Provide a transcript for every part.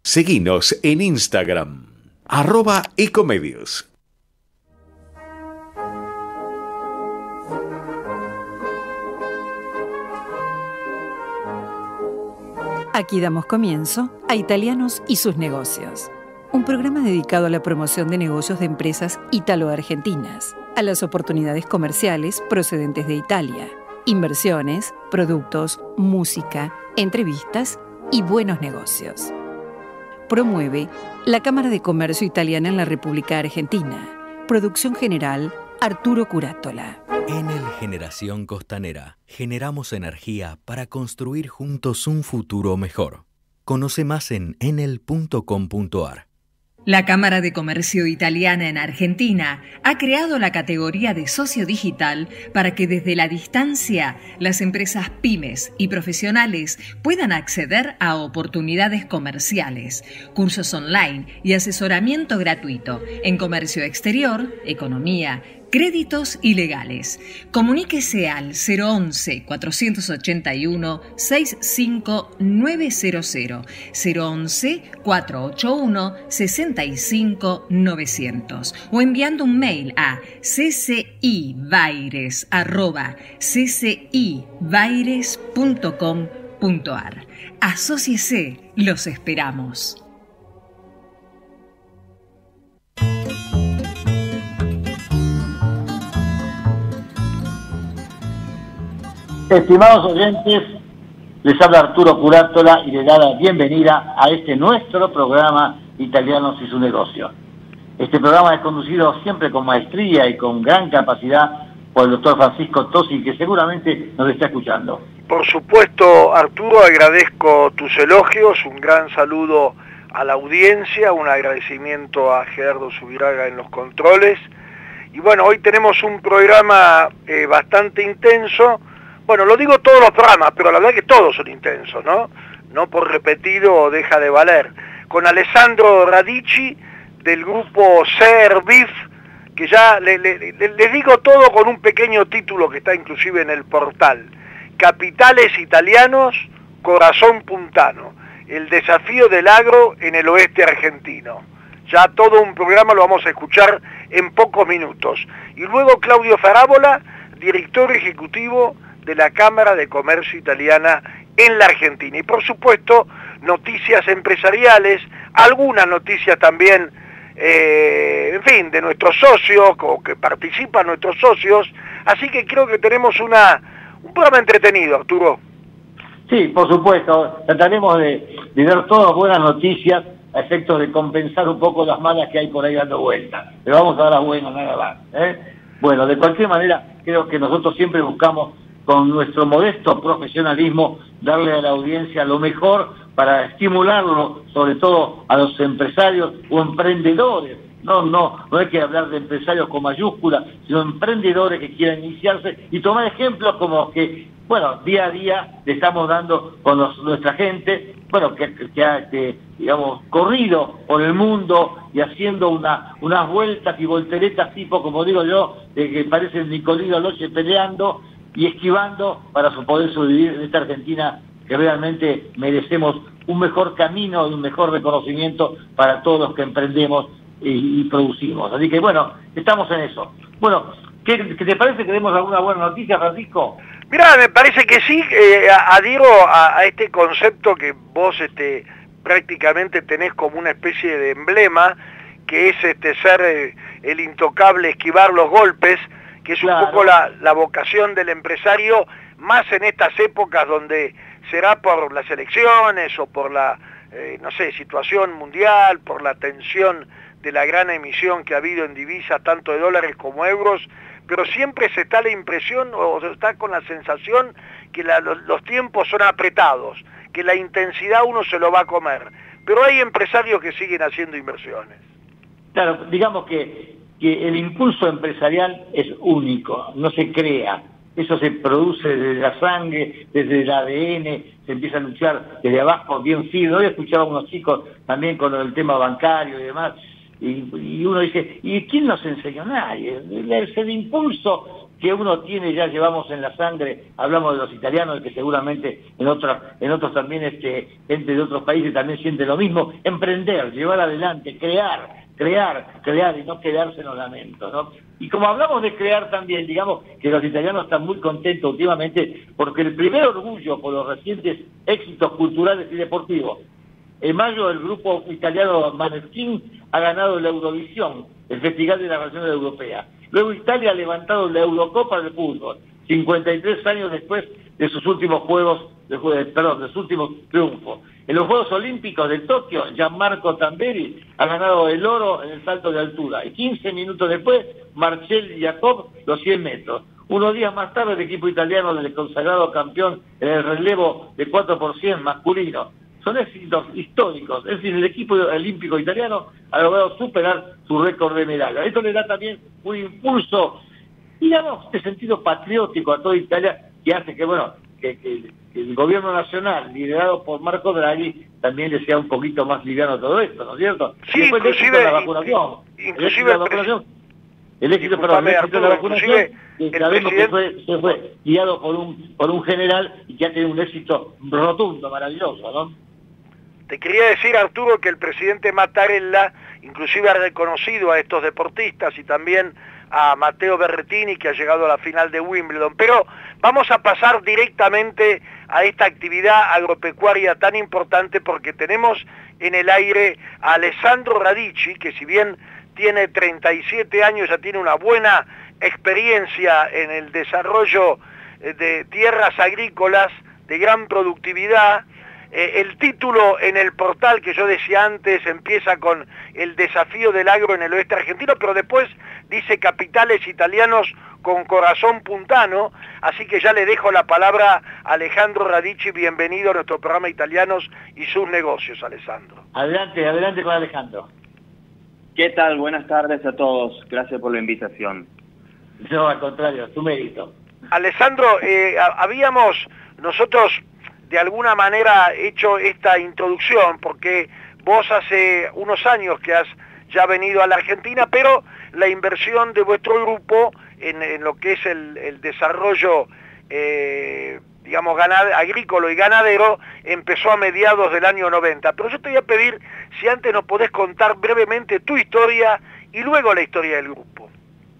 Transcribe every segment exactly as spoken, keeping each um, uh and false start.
Seguinos en Instagram, arroba ecomedios. Aquí damos comienzo a Italianos y sus negocios, un programa dedicado a la promoción de negocios de empresas ítalo-argentinas, a las oportunidades comerciales procedentes de Italia, inversiones, productos, música, entrevistas y buenos negocios. Promueve la Cámara de Comercio Italiana en la República Argentina. Producción general, Arturo Curátola. Enel Generación Costanera. Generamos energía para construir juntos un futuro mejor. Conoce más en enel punto com punto ar. La Cámara de Comercio Italiana en Argentina ha creado la categoría de socio digital para que desde la distancia las empresas pymes y profesionales puedan acceder a oportunidades comerciales, cursos online y asesoramiento gratuito en comercio exterior, economía, créditos y legales. Comuníquese al cero once, cuatrocientos ochenta y uno, sesenta y cinco novecientos, cero once, cuatrocientos ochenta y uno, sesenta y cinco novecientos o enviando un mail a ccibaires arroba ccibaires punto com punto ar. Asóciese, los esperamos. Estimados oyentes, les habla Arturo Curátola y les da la bienvenida a este nuestro programa Italianos y su negocio. Este programa es conducido siempre con maestría y con gran capacidad por el doctor Francisco Tosi, que seguramente nos está escuchando. Por supuesto, Arturo, agradezco tus elogios, un gran saludo a la audiencia, un agradecimiento a Gerardo Subiraga en los controles. Y bueno, hoy tenemos un programa eh, bastante intenso. Bueno, lo digo todos los programas, pero la verdad que todos son intensos, ¿no? No por repetido deja de valer. Con Alessandro Radici, del grupo Servif, que ya le, le, le, les digo todo con un pequeño título que está inclusive en el portal. Capitales italianos, corazón puntano. El desafío del agro en el oeste argentino. Ya todo un programa lo vamos a escuchar en pocos minutos. Y luego Claudio Farabola, director ejecutivo de la Cámara de Comercio Italiana en la Argentina. Y por supuesto, noticias empresariales, algunas noticias también, eh, en fin, de nuestros socios, o que participan nuestros socios. Así que creo que tenemos una, un programa entretenido, Arturo. Sí, por supuesto, trataremos de, de dar todas buenas noticias a efectos de compensar un poco las malas que hay por ahí dando vueltas. Pero vamos a dar las buenas, nada más, ¿eh? Bueno, de cualquier manera, creo que nosotros siempre buscamos, con nuestro modesto profesionalismo, darle a la audiencia lo mejor para estimularlo, sobre todo a los empresarios o emprendedores. No, no, no hay que hablar de empresarios con mayúsculas, sino emprendedores que quieran iniciarse y tomar ejemplos como que, bueno, día a día le estamos dando con los, nuestra gente, bueno, que, que ha, que, digamos, corrido por el mundo y haciendo una, unas vueltas y volteretas tipo, como digo yo, de que parecen Nicolino Loche peleando y esquivando para poder sobrevivir en esta Argentina que realmente merecemos un mejor camino y un mejor reconocimiento para todos los que emprendemos y, y producimos. Así que bueno, estamos en eso. Bueno, ¿qué, qué te parece que demos alguna buena noticia, Francisco? Mirá, me parece que sí, eh, adhiero a, a este concepto que vos este, prácticamente tenés como una especie de emblema, que es este ser eh, el intocable, esquivar los golpes, que es un claro. poco la, la vocación del empresario, más en estas épocas donde será por las elecciones o por la, eh, no sé, situación mundial, por la tensión de la gran emisión que ha habido en divisas, tanto de dólares como euros, pero siempre se está la impresión o se está con la sensación que la, los, los tiempos son apretados, que la intensidad uno se lo va a comer, pero hay empresarios que siguen haciendo inversiones. Claro, digamos que, que el impulso empresarial es único, no se crea. Eso se produce desde la sangre, desde el A D N, se empieza a luchar desde abajo bien firme. Hoy escuchaba a unos chicos también con el tema bancario y demás, y, y uno dice, ¿y quién nos enseñó? Nadie. Es el impulso que uno tiene, ya llevamos en la sangre, hablamos de los italianos, que seguramente en otros, en otros también, este, gente de otros países también siente lo mismo, emprender, llevar adelante, crear, crear, crear y no quedarse en los lamentos, ¿no? Y como hablamos de crear también, digamos que los italianos están muy contentos últimamente porque el primer orgullo por los recientes éxitos culturales y deportivos. En mayo el grupo italiano Maneskin ha ganado la Eurovisión, el Festival de la Nación Europea. Luego Italia ha levantado la Eurocopa de fútbol, cincuenta y tres años después de sus últimos juegos, de, perdón, de sus últimos triunfos. En los Juegos Olímpicos de Tokio, Gianmarco Tamberi ha ganado el oro en el salto de altura. Y quince minutos después, Marcel Jacob, los cien metros. Unos días más tarde, el equipo italiano del consagrado campeón en el relevo de cuatro por cien masculino. Son éxitos históricos. Es decir, el equipo olímpico italiano ha logrado superar su récord de medallas. Esto le da también un impulso, digamos, de sentido patriótico a toda Italia, que hace que, bueno, que, que, que el gobierno nacional, liderado por Marco Draghi, también le sea un poquito más liviano todo esto, ¿no es cierto? Sí, y después el éxito de la vacunación. Inclusive el éxito de la vacunación. El éxito, perdón, el éxito de la vacunación, que sabemos que fue, se fue guiado por un, por un general y que ha tenido un éxito rotundo, maravilloso, ¿no? Te quería decir, Arturo, que el presidente Mattarella inclusive ha reconocido a estos deportistas y también a Matteo Berrettini, que ha llegado a la final de Wimbledon. Pero vamos a pasar directamente a esta actividad agropecuaria tan importante, porque tenemos en el aire a Alessandro Radici, que si bien tiene treinta y siete años, ya tiene una buena experiencia en el desarrollo de tierras agrícolas de gran productividad. Eh, el título en el portal que yo decía antes empieza con el desafío del agro en el oeste argentino, pero después dice capitales italianos con corazón puntano, así que ya le dejo la palabra a Alejandro Radici. Bienvenido a nuestro programa Italianos y sus negocios, Alessandro. Adelante, adelante con Alejandro. ¿Qué tal? Buenas tardes a todos. Gracias por la invitación. No, al contrario, tu mérito. Alessandro, eh, habíamos nosotros de alguna manera hecho esta introducción, porque vos hace unos años que has ya venido a la Argentina, pero la inversión de vuestro grupo en, en lo que es el, el desarrollo, eh, digamos, ganad, agrícola y ganadero, empezó a mediados del año noventa. Pero yo te voy a pedir si antes nos podés contar brevemente tu historia y luego la historia del grupo.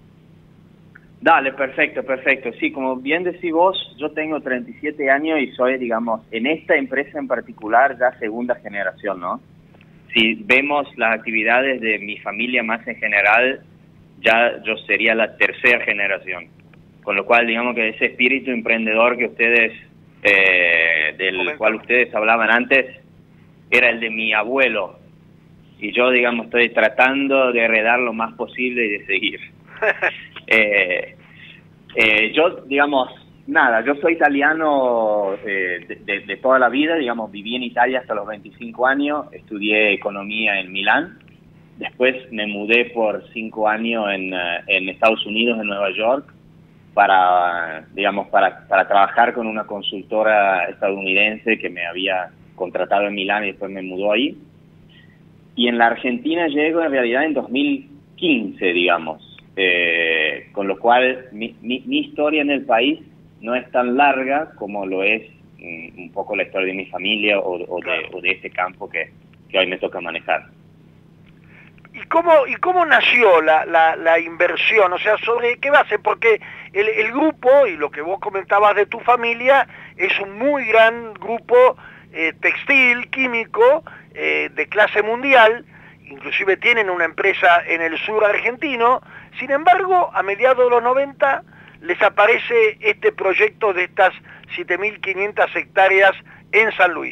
Dale, perfecto, perfecto. Sí, como bien decís vos, yo tengo treinta y siete años y soy, digamos, en esta empresa en particular ya segunda generación, ¿no? Si vemos las actividades de mi familia más en general, ya yo sería la tercera generación. Con lo cual, digamos que ese espíritu emprendedor que ustedes, eh, del cual ustedes hablaban antes, era el de mi abuelo. Y yo, digamos, estoy tratando de heredar lo más posible y de seguir. Eh, eh, yo, digamos, nada, yo soy italiano eh, de, de, de toda la vida, digamos, viví en Italia hasta los veinticinco años, estudié economía en Milán, después me mudé por cinco años en, en Estados Unidos, en Nueva York, para, digamos, para, para trabajar con una consultora estadounidense que me había contratado en Milán y después me mudó ahí. Y en la Argentina llego en realidad en dos mil quince, digamos. Eh, con lo cual mi, mi, mi historia en el país no es tan larga como lo es mm, un poco la historia de mi familia o, o, de, o de este campo que, que hoy me toca manejar. ¿Y cómo, y cómo nació la, la, la inversión? O sea, ¿sobre qué base? Porque el, el grupo, y lo que vos comentabas de tu familia, es un muy gran grupo eh, textil, químico, eh, de clase mundial. Inclusive tienen una empresa en el sur argentino. Sin embargo, a mediados de los noventa les aparece este proyecto de estas siete mil quinientas hectáreas en San Luis.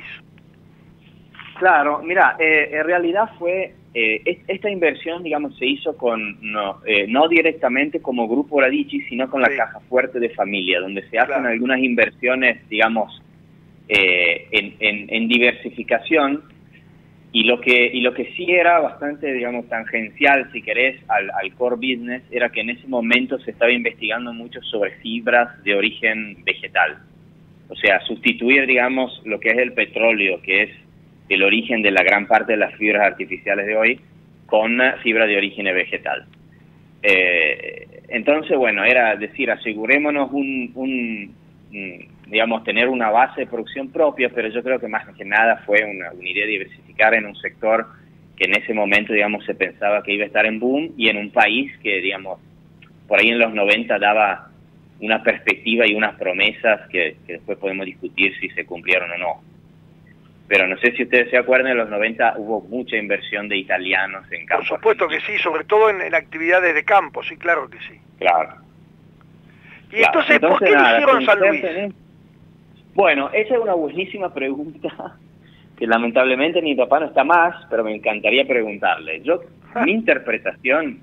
Claro, mira, eh, en realidad fue, eh, esta inversión, digamos, se hizo con no, eh, no directamente como Grupo Radici, sino con la sí. Caja Fuerte de Familia, donde se hacen claro. algunas inversiones, digamos, eh, en, en, en diversificación. Y lo que y lo que sí era bastante, digamos, tangencial, si querés, al, al core business, era que en ese momento se estaba investigando mucho sobre fibras de origen vegetal. O sea, sustituir, digamos, lo que es el petróleo, que es el origen de la gran parte de las fibras artificiales de hoy, con fibra de origen vegetal. Eh, Entonces, bueno, era decir, asegurémonos un, un, un, digamos, tener una base de producción propia, pero yo creo que más que nada fue una, una idea de diversificar en un sector que en ese momento, digamos, se pensaba que iba a estar en boom y en un país que, digamos, por ahí en los noventa daba una perspectiva y unas promesas que, que después podemos discutir si se cumplieron o no. Pero no sé si ustedes se acuerdan, en los noventa hubo mucha inversión de italianos en campo. Por supuesto que sí, sobre todo en, en actividades de campo, sí, claro que sí. Claro. Y claro. entonces, ¿por qué nada, eligieron San Luis? En... Bueno, esa es una buenísima pregunta, que lamentablemente mi papá no está más, pero me encantaría preguntarle. Yo, mi interpretación,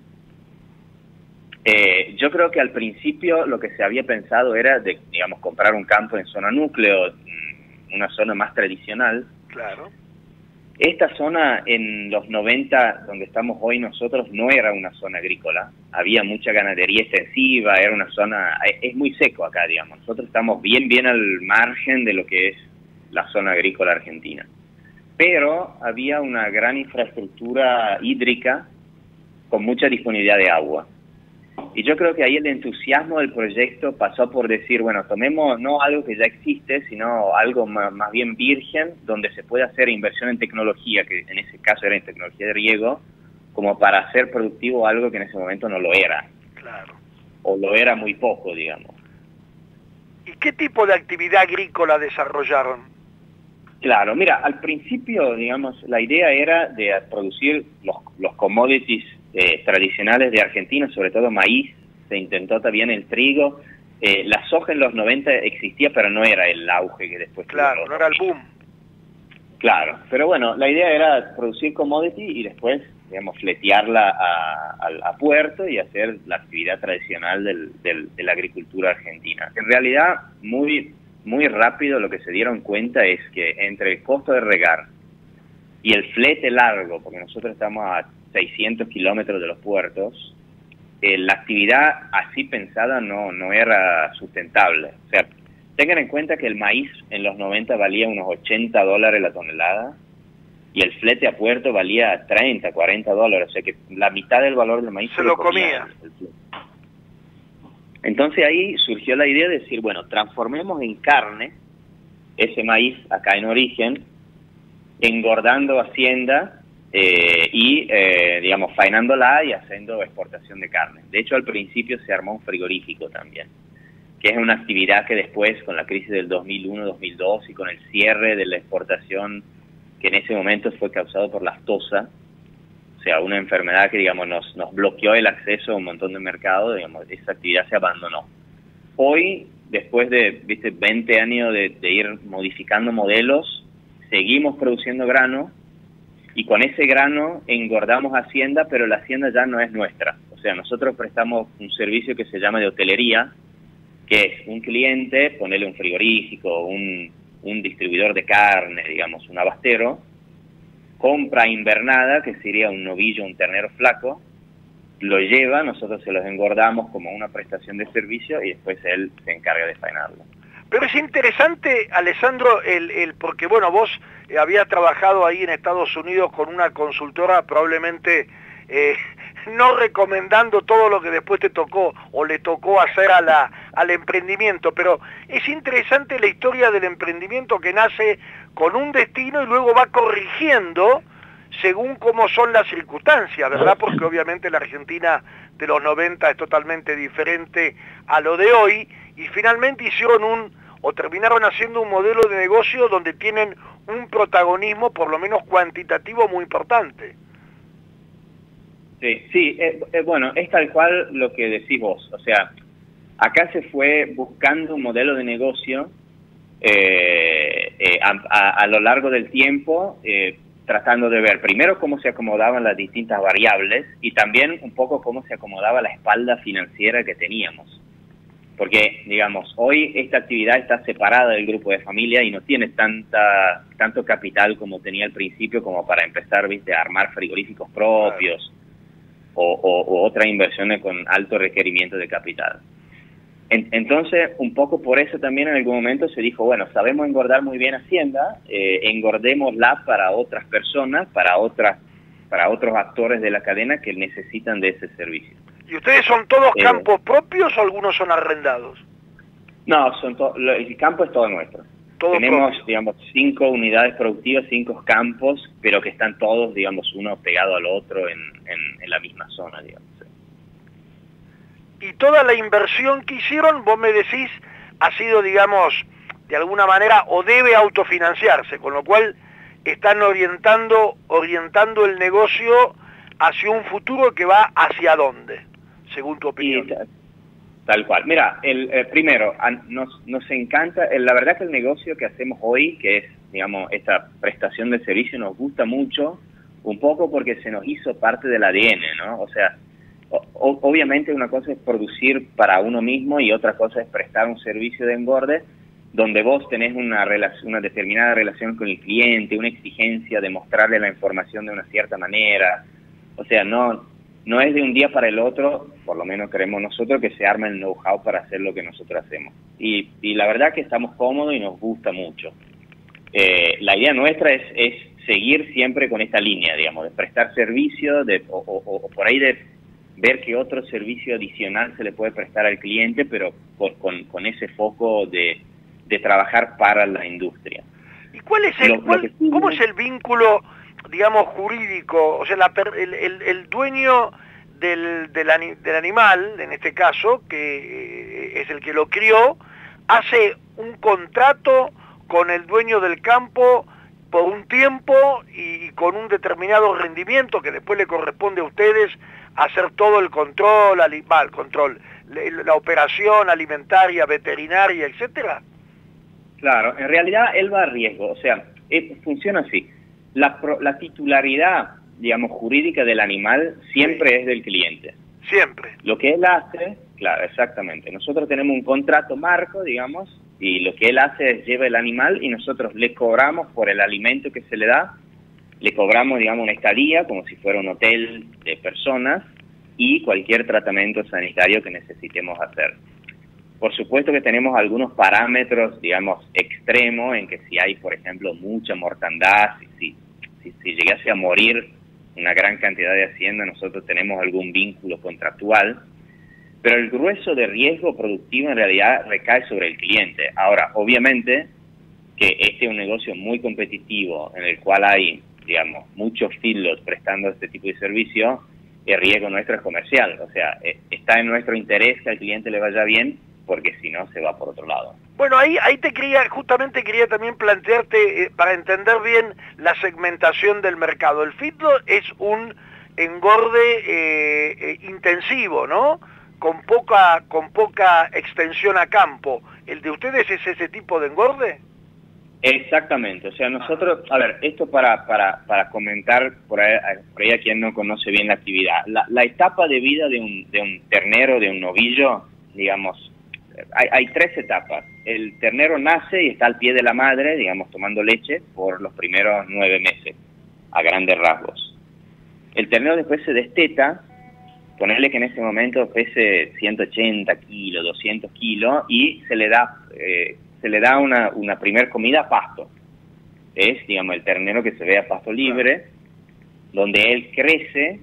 eh, yo creo que al principio lo que se había pensado era de, digamos, comprar un campo en zona núcleo, una zona más tradicional. Claro. Esta zona en los noventa, donde estamos hoy nosotros, no era una zona agrícola. Había mucha ganadería extensiva, era una zona... Es muy seco acá, digamos. Nosotros estamos bien, bien al margen de lo que es la zona agrícola argentina. Pero había una gran infraestructura hídrica con mucha disponibilidad de agua. Y yo creo que ahí el entusiasmo del proyecto pasó por decir, bueno, tomemos no algo que ya existe, sino algo más, más bien virgen, donde se puede hacer inversión en tecnología, que en ese caso era en tecnología de riego, como para hacer productivo algo que en ese momento no lo era. Claro. O lo era muy poco, digamos. ¿Y qué tipo de actividad agrícola desarrollaron? Claro, mira, al principio, digamos, la idea era de producir los, los commodities eh, tradicionales de Argentina, sobre todo maíz, se intentó también el trigo. Eh, la soja en los noventa existía, pero no era el auge que después... Claro, no era el boom. Claro, pero bueno, la idea era producir commodity y después, digamos, fletearla a, a, a puerto y hacer la actividad tradicional del, del, de la agricultura argentina. En realidad, muy... muy rápido lo que se dieron cuenta es que entre el costo de regar y el flete largo, porque nosotros estamos a seiscientos kilómetros de los puertos, eh, la actividad así pensada no, no era sustentable. O sea, tengan en cuenta que el maíz en los noventa valía unos ochenta dólares la tonelada y el flete a puerto valía treinta, cuarenta dólares, o sea que la mitad del valor del maíz se, se lo comía. comía. Entonces ahí surgió la idea de decir, bueno, transformemos en carne ese maíz acá en origen, engordando hacienda eh, y, eh, digamos, faenándola y haciendo exportación de carne. De hecho, al principio se armó un frigorífico también, que es una actividad que después, con la crisis del dos mil uno, dos mil dos y con el cierre de la exportación, que en ese momento fue causado por lactosa, o sea, una enfermedad que, digamos, nos, nos bloqueó el acceso a un montón de mercados, digamos, esa actividad se abandonó. Hoy, después de, viste, veinte años de, de ir modificando modelos, seguimos produciendo grano, y con ese grano engordamos hacienda, pero la hacienda ya no es nuestra. O sea, nosotros prestamos un servicio que se llama de hotelería, que es un cliente, ponerle un frigorífico, un, un distribuidor de carne, digamos, un abastero, compra invernada, que sería un novillo, un ternero flaco, lo lleva, nosotros se los engordamos como una prestación de servicio y después él se encarga de faenarlo. Pero es interesante, Alessandro, el, el porque bueno, vos eh, habías trabajado ahí en Estados Unidos con una consultora, probablemente eh, no recomendando todo lo que después te tocó o le tocó hacer a la, al emprendimiento, pero es interesante la historia del emprendimiento que nace con un destino y luego va corrigiendo según cómo son las circunstancias, ¿verdad? Porque obviamente la Argentina de los noventa es totalmente diferente a lo de hoy, y finalmente hicieron un, o terminaron haciendo un modelo de negocio donde tienen un protagonismo, por lo menos cuantitativo, muy importante. Sí, sí, eh, eh, bueno, es tal cual lo que decís vos, o sea, acá se fue buscando un modelo de negocio eh, eh, a, a, a lo largo del tiempo, eh, tratando de ver primero cómo se acomodaban las distintas variables y también un poco cómo se acomodaba la espalda financiera que teníamos. Porque, digamos, hoy esta actividad está separada del grupo de familia y no tiene tanta tanto capital como tenía al principio como para empezar, viste, a armar frigoríficos propios o, o, o otras inversiones con alto requerimiento de capital. En, entonces, un poco por eso también en algún momento se dijo, bueno, sabemos engordar muy bien Hacienda, eh, engordémosla para otras personas, para otras, para otros actores de la cadena que necesitan de ese servicio. ¿Y ustedes son todos Eh, campos propios o algunos son arrendados? No, son to- lo- el campo es todo nuestro. Todo Tenemos, propio. digamos, cinco unidades productivas, cinco campos, pero que están todos, digamos, uno pegado al otro en, en, en la misma zona, digamos. Y toda la inversión que hicieron, vos me decís, ha sido, digamos, de alguna manera, o debe autofinanciarse, con lo cual están orientando, orientando el negocio hacia un futuro que va hacia dónde, según tu opinión. Y, ta- tal cual. Mira, el, eh, primero, a- nos, nos encanta, el- la verdad que el negocio que hacemos hoy, que es, digamos, esta prestación de servicio, nos gusta mucho, un poco porque se nos hizo parte del A D N, ¿no? O sea, o- obviamente una cosa es producir para uno mismo y otra cosa es prestar un servicio de engorde donde vos tenés una, relación, una determinada relación con el cliente, una exigencia de mostrarle la información de una cierta manera. O sea, no, no es de un día para el otro, por lo menos creemos nosotros, que se arma el know-how para hacer lo que nosotros hacemos. Y, y la verdad que estamos cómodos y nos gusta mucho. Eh, la idea nuestra es, es seguir siempre con esta línea, digamos, de prestar servicio, de, o, o, o por ahí de ver qué otro servicio adicional se le puede prestar al cliente, pero por, con, con ese foco de, de trabajar para la industria. ¿Y cuál es el, Lo- lo cuál- que sí- cómo es el vínculo, digamos, jurídico? O sea, la per- el, el- el dueño del, del, ani- del animal, en este caso, que eh, es el que lo crió, hace un contrato con el dueño del campo por un tiempo y, y con un determinado rendimiento que después le corresponde a ustedes hacer todo el control, ali- va, el control, la, la operación alimentaria, veterinaria, etcétera. Claro, en realidad él va a riesgo, o sea, eh, funciona así. La, pro- la titularidad, digamos, jurídica del animal siempre Sí. es del cliente. Siempre. Lo que él hace, claro, exactamente. Nosotros tenemos un contrato marco, digamos, y lo que él hace es lleva el animal y nosotros le cobramos por el alimento que se le da, le cobramos, digamos, una estadía, como si fuera un hotel de personas, y cualquier tratamiento sanitario que necesitemos hacer. Por supuesto que tenemos algunos parámetros, digamos, extremos, en que si hay, por ejemplo, mucha mortandad, si, si, si, si llegase a morir una gran cantidad de hacienda, nosotros tenemos algún vínculo contractual, pero el grueso de riesgo productivo en realidad recae sobre el cliente. Ahora, obviamente que este es un negocio muy competitivo, en el cual hay, digamos, muchos filos prestando este tipo de servicio, el riesgo nuestro es comercial, o sea, eh, está en nuestro interés que al cliente le vaya bien, porque si no se va por otro lado. Bueno, ahí, ahí te quería, justamente quería también plantearte, eh, para entender bien la segmentación del mercado. El feedlot es un engorde eh, eh, intensivo, ¿no? Con poca, con poca extensión a campo. ¿El de ustedes es ese tipo de engorde? Exactamente, o sea, nosotros, a ver, esto para, para, para comentar por ahí, por ahí a quien no conoce bien la actividad. La, la etapa de vida de un, de un ternero, de un novillo, digamos, hay, hay tres etapas. El ternero nace y está al pie de la madre, digamos, tomando leche por los primeros nueve meses, a grandes rasgos. El ternero después se desteta, ponerle que en ese momento pese ciento ochenta kilos, doscientos kilos, y se le da... Eh, se le da una, una primer comida a pasto. Es, digamos, el ternero que se ve a pasto libre, donde él crece,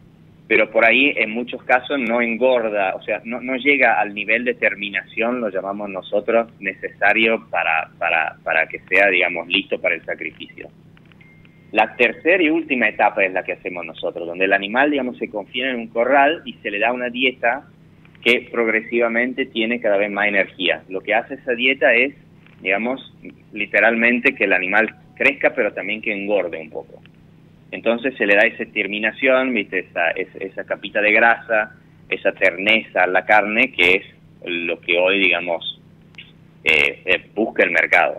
pero por ahí en muchos casos no engorda, o sea, no, no llega al nivel de terminación, lo llamamos nosotros, necesario para, para, para que sea, digamos, listo para el sacrificio. La tercera y última etapa es la que hacemos nosotros, donde el animal, digamos, se confina en un corral y se le da una dieta que progresivamente tiene cada vez más energía. Lo que hace esa dieta es, digamos, literalmente que el animal crezca, pero también que engorde un poco. Entonces se le da esa terminación, ¿viste? Esa, esa, esa capita de grasa, esa terneza a la carne, que es lo que hoy, digamos, eh, eh, busca el mercado.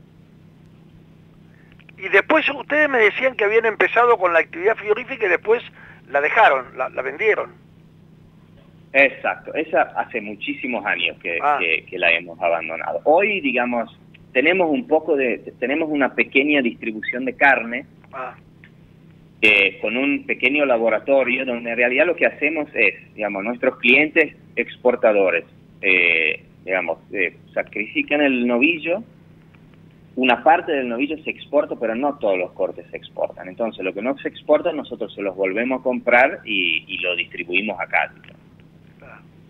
Y después ustedes me decían que habían empezado con la actividad frigorífica y después la dejaron, la, la vendieron. Exacto, esa hace muchísimos años que, Ah. que, que la hemos abandonado. Hoy, digamos, tenemos un poco de, tenemos una pequeña distribución de carne, Ah. eh, con un pequeño laboratorio donde en realidad lo que hacemos es, digamos, nuestros clientes exportadores, eh, digamos, eh, sacrifican el novillo, una parte del novillo se exporta, pero no todos los cortes se exportan. Entonces, lo que no se exporta, nosotros se los volvemos a comprar y, y lo distribuimos acá.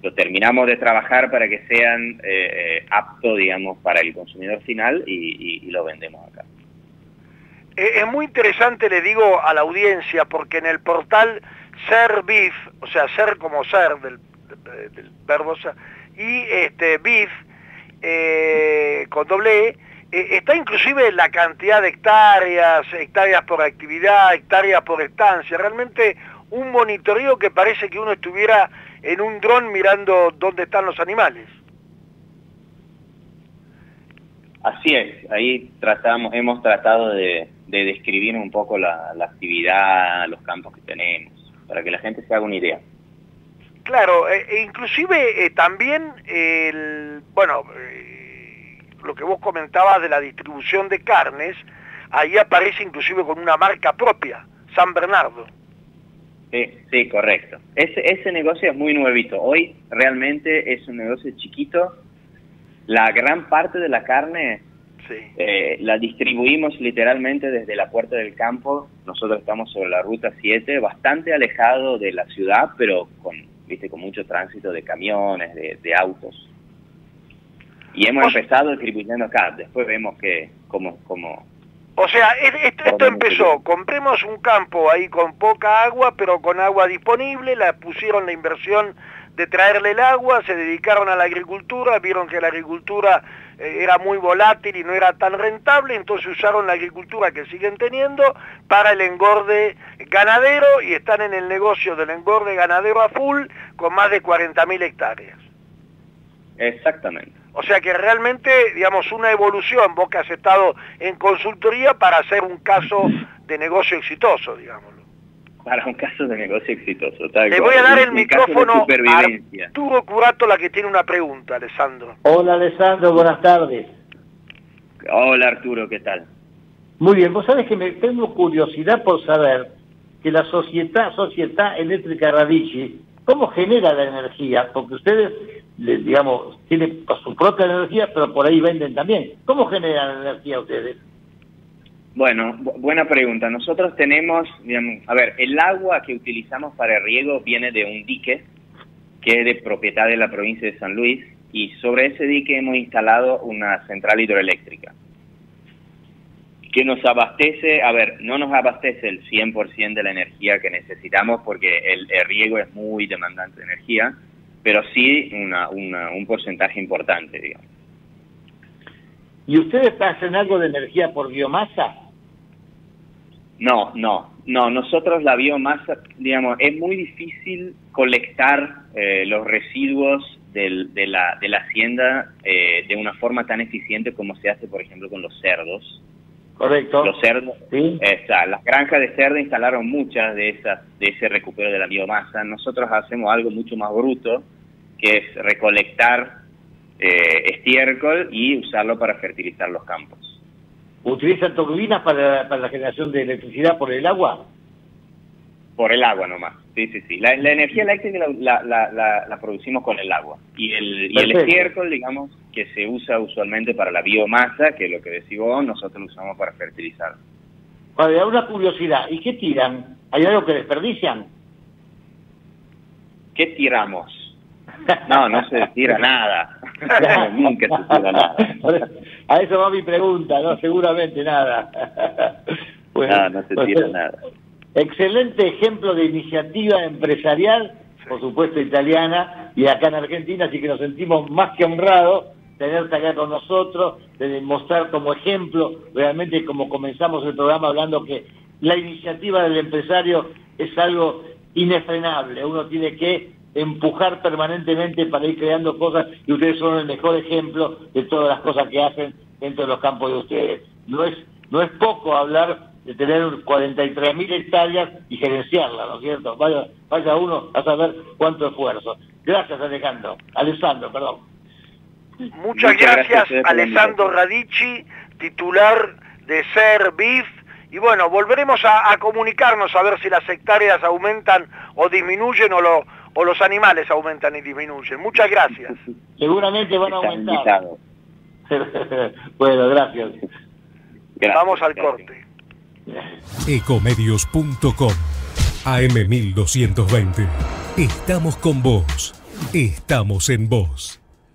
lo terminamos de trabajar para que sean eh, aptos, digamos, para el consumidor final y, y, y lo vendemos acá. Es muy interesante, le digo a la audiencia, porque en el portal Ser Beef, o sea, ser como ser, del, del verbo ser, y este, beef, eh, con doble E, eh, está inclusive la cantidad de hectáreas, hectáreas por actividad, hectáreas por estancia, realmente un monitoreo que parece que uno estuviera en un dron mirando dónde están los animales. Así es, ahí tratamos, hemos tratado de, de describir un poco la, la actividad, los campos que tenemos, para que la gente se haga una idea. Claro, e inclusive eh, también, el, bueno, eh, lo que vos comentabas de la distribución de carnes, ahí aparece inclusive con una marca propia, San Bernardo. Sí, sí, correcto. Ese, ese negocio es muy nuevito. Hoy realmente es un negocio chiquito. La gran parte de la carne sí. eh, la distribuimos literalmente desde la puerta del campo. Nosotros estamos sobre la ruta siete, bastante alejado de la ciudad, pero con, viste, con mucho tránsito de camiones, de, de autos. Y hemos o empezado distribuyendo acá. Después vemos que cómo... cómo O sea, esto, esto empezó, compremos un campo ahí con poca agua, pero con agua disponible, la pusieron la inversión de traerle el agua, se dedicaron a la agricultura, vieron que la agricultura eh, era muy volátil y no era tan rentable, entonces usaron la agricultura que siguen teniendo para el engorde ganadero y están en el negocio del engorde ganadero a full con más de cuarenta mil hectáreas. Exactamente. O sea que realmente, digamos, una evolución, vos que has estado en consultoría para hacer un caso de negocio exitoso, digámoslo. Para un caso de negocio exitoso. Tal Le cual. voy a dar el un micrófono a Arturo Curato, la que tiene una pregunta, Alessandro. Hola, Alessandro, buenas tardes. Hola, Arturo, ¿qué tal? Muy bien, vos sabés que me tengo curiosidad por saber que la Società, Società Eléctrica Radici, ¿cómo genera la energía? Porque ustedes, digamos, tienen su propia energía, pero por ahí venden también. ¿Cómo generan la energía ustedes? Bueno, bu buena pregunta. Nosotros tenemos, digamos, a ver, el agua que utilizamos para el riego viene de un dique que es de propiedad de la provincia de San Luis, y sobre ese dique hemos instalado una central hidroeléctrica que nos abastece, a ver, no nos abastece el cien por ciento de la energía que necesitamos porque el, el riego es muy demandante de energía, pero sí una, una, un porcentaje importante, digamos. ¿Y ustedes hacen algo de energía por biomasa? No, no, no. Nosotros la biomasa, digamos, es muy difícil colectar eh, los residuos del, de, la, de la hacienda eh, de una forma tan eficiente como se hace, por ejemplo, con los cerdos. Correcto. Los cerdos, ¿sí? Esa, las granjas de cerdo instalaron muchas de esas, de ese recupero de la biomasa. Nosotros hacemos algo mucho más bruto, que es recolectar eh, estiércol y usarlo para fertilizar los campos. ¿Utilizan turbinas para, para la generación de electricidad por el agua? Por el agua nomás, sí, sí, sí. La, la energía eléctrica la, la, la, la producimos con el agua. Y el, y el estiércol, digamos, que se usa usualmente para la biomasa, que es lo que decís vos, nosotros lo usamos para fertilizar. Vale, una curiosidad, ¿y qué tiran? ¿Hay algo que desperdician? ¿Qué tiramos? No, no se tira nada. Nunca se tira nada. A eso va mi pregunta, no, seguramente nada. Bueno, no, no se tira pues, nada. Excelente ejemplo de iniciativa empresarial, por supuesto italiana, y acá en Argentina, así que nos sentimos más que honrados tenerte acá con nosotros, de demostrar como ejemplo, realmente como comenzamos el programa hablando que la iniciativa del empresario es algo inefrenable, uno tiene que empujar permanentemente para ir creando cosas, y ustedes son el mejor ejemplo de todas las cosas que hacen dentro de los campos de ustedes. No es, no es poco hablar de tener cuarenta y tres mil hectáreas y gerenciarla, ¿no es cierto? Vaya, vaya uno a saber cuánto esfuerzo. Gracias, Alejandro. Alessandro, perdón. Muchas, Muchas gracias, gracias Alessandro Radici, titular de Ser Beef. Y bueno, volveremos a, a comunicarnos a ver si las hectáreas aumentan o disminuyen o, lo, o los animales aumentan y disminuyen. Muchas gracias. Seguramente van a aumentar. Bueno, gracias. gracias. Vamos al corte. Ecomedios punto com A M mil doscientos veinte. Estamos con vos. Estamos en vos.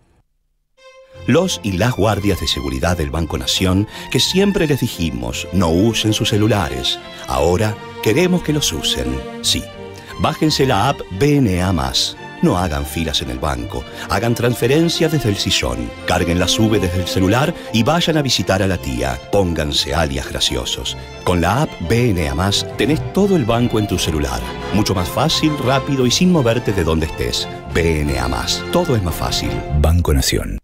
Los y las guardias de seguridad del Banco Nación, que siempre les dijimos no usen sus celulares, ahora queremos que los usen. Sí, bájense la app B N A más. No hagan filas en el banco, hagan transferencias desde el sillón, carguen la sube desde el celular y vayan a visitar a la tía. Pónganse alias graciosos. Con la app B N A más tenés todo el banco en tu celular. Mucho más fácil, rápido y sin moverte de donde estés. B N A más. Todo es más fácil. Banco Nación.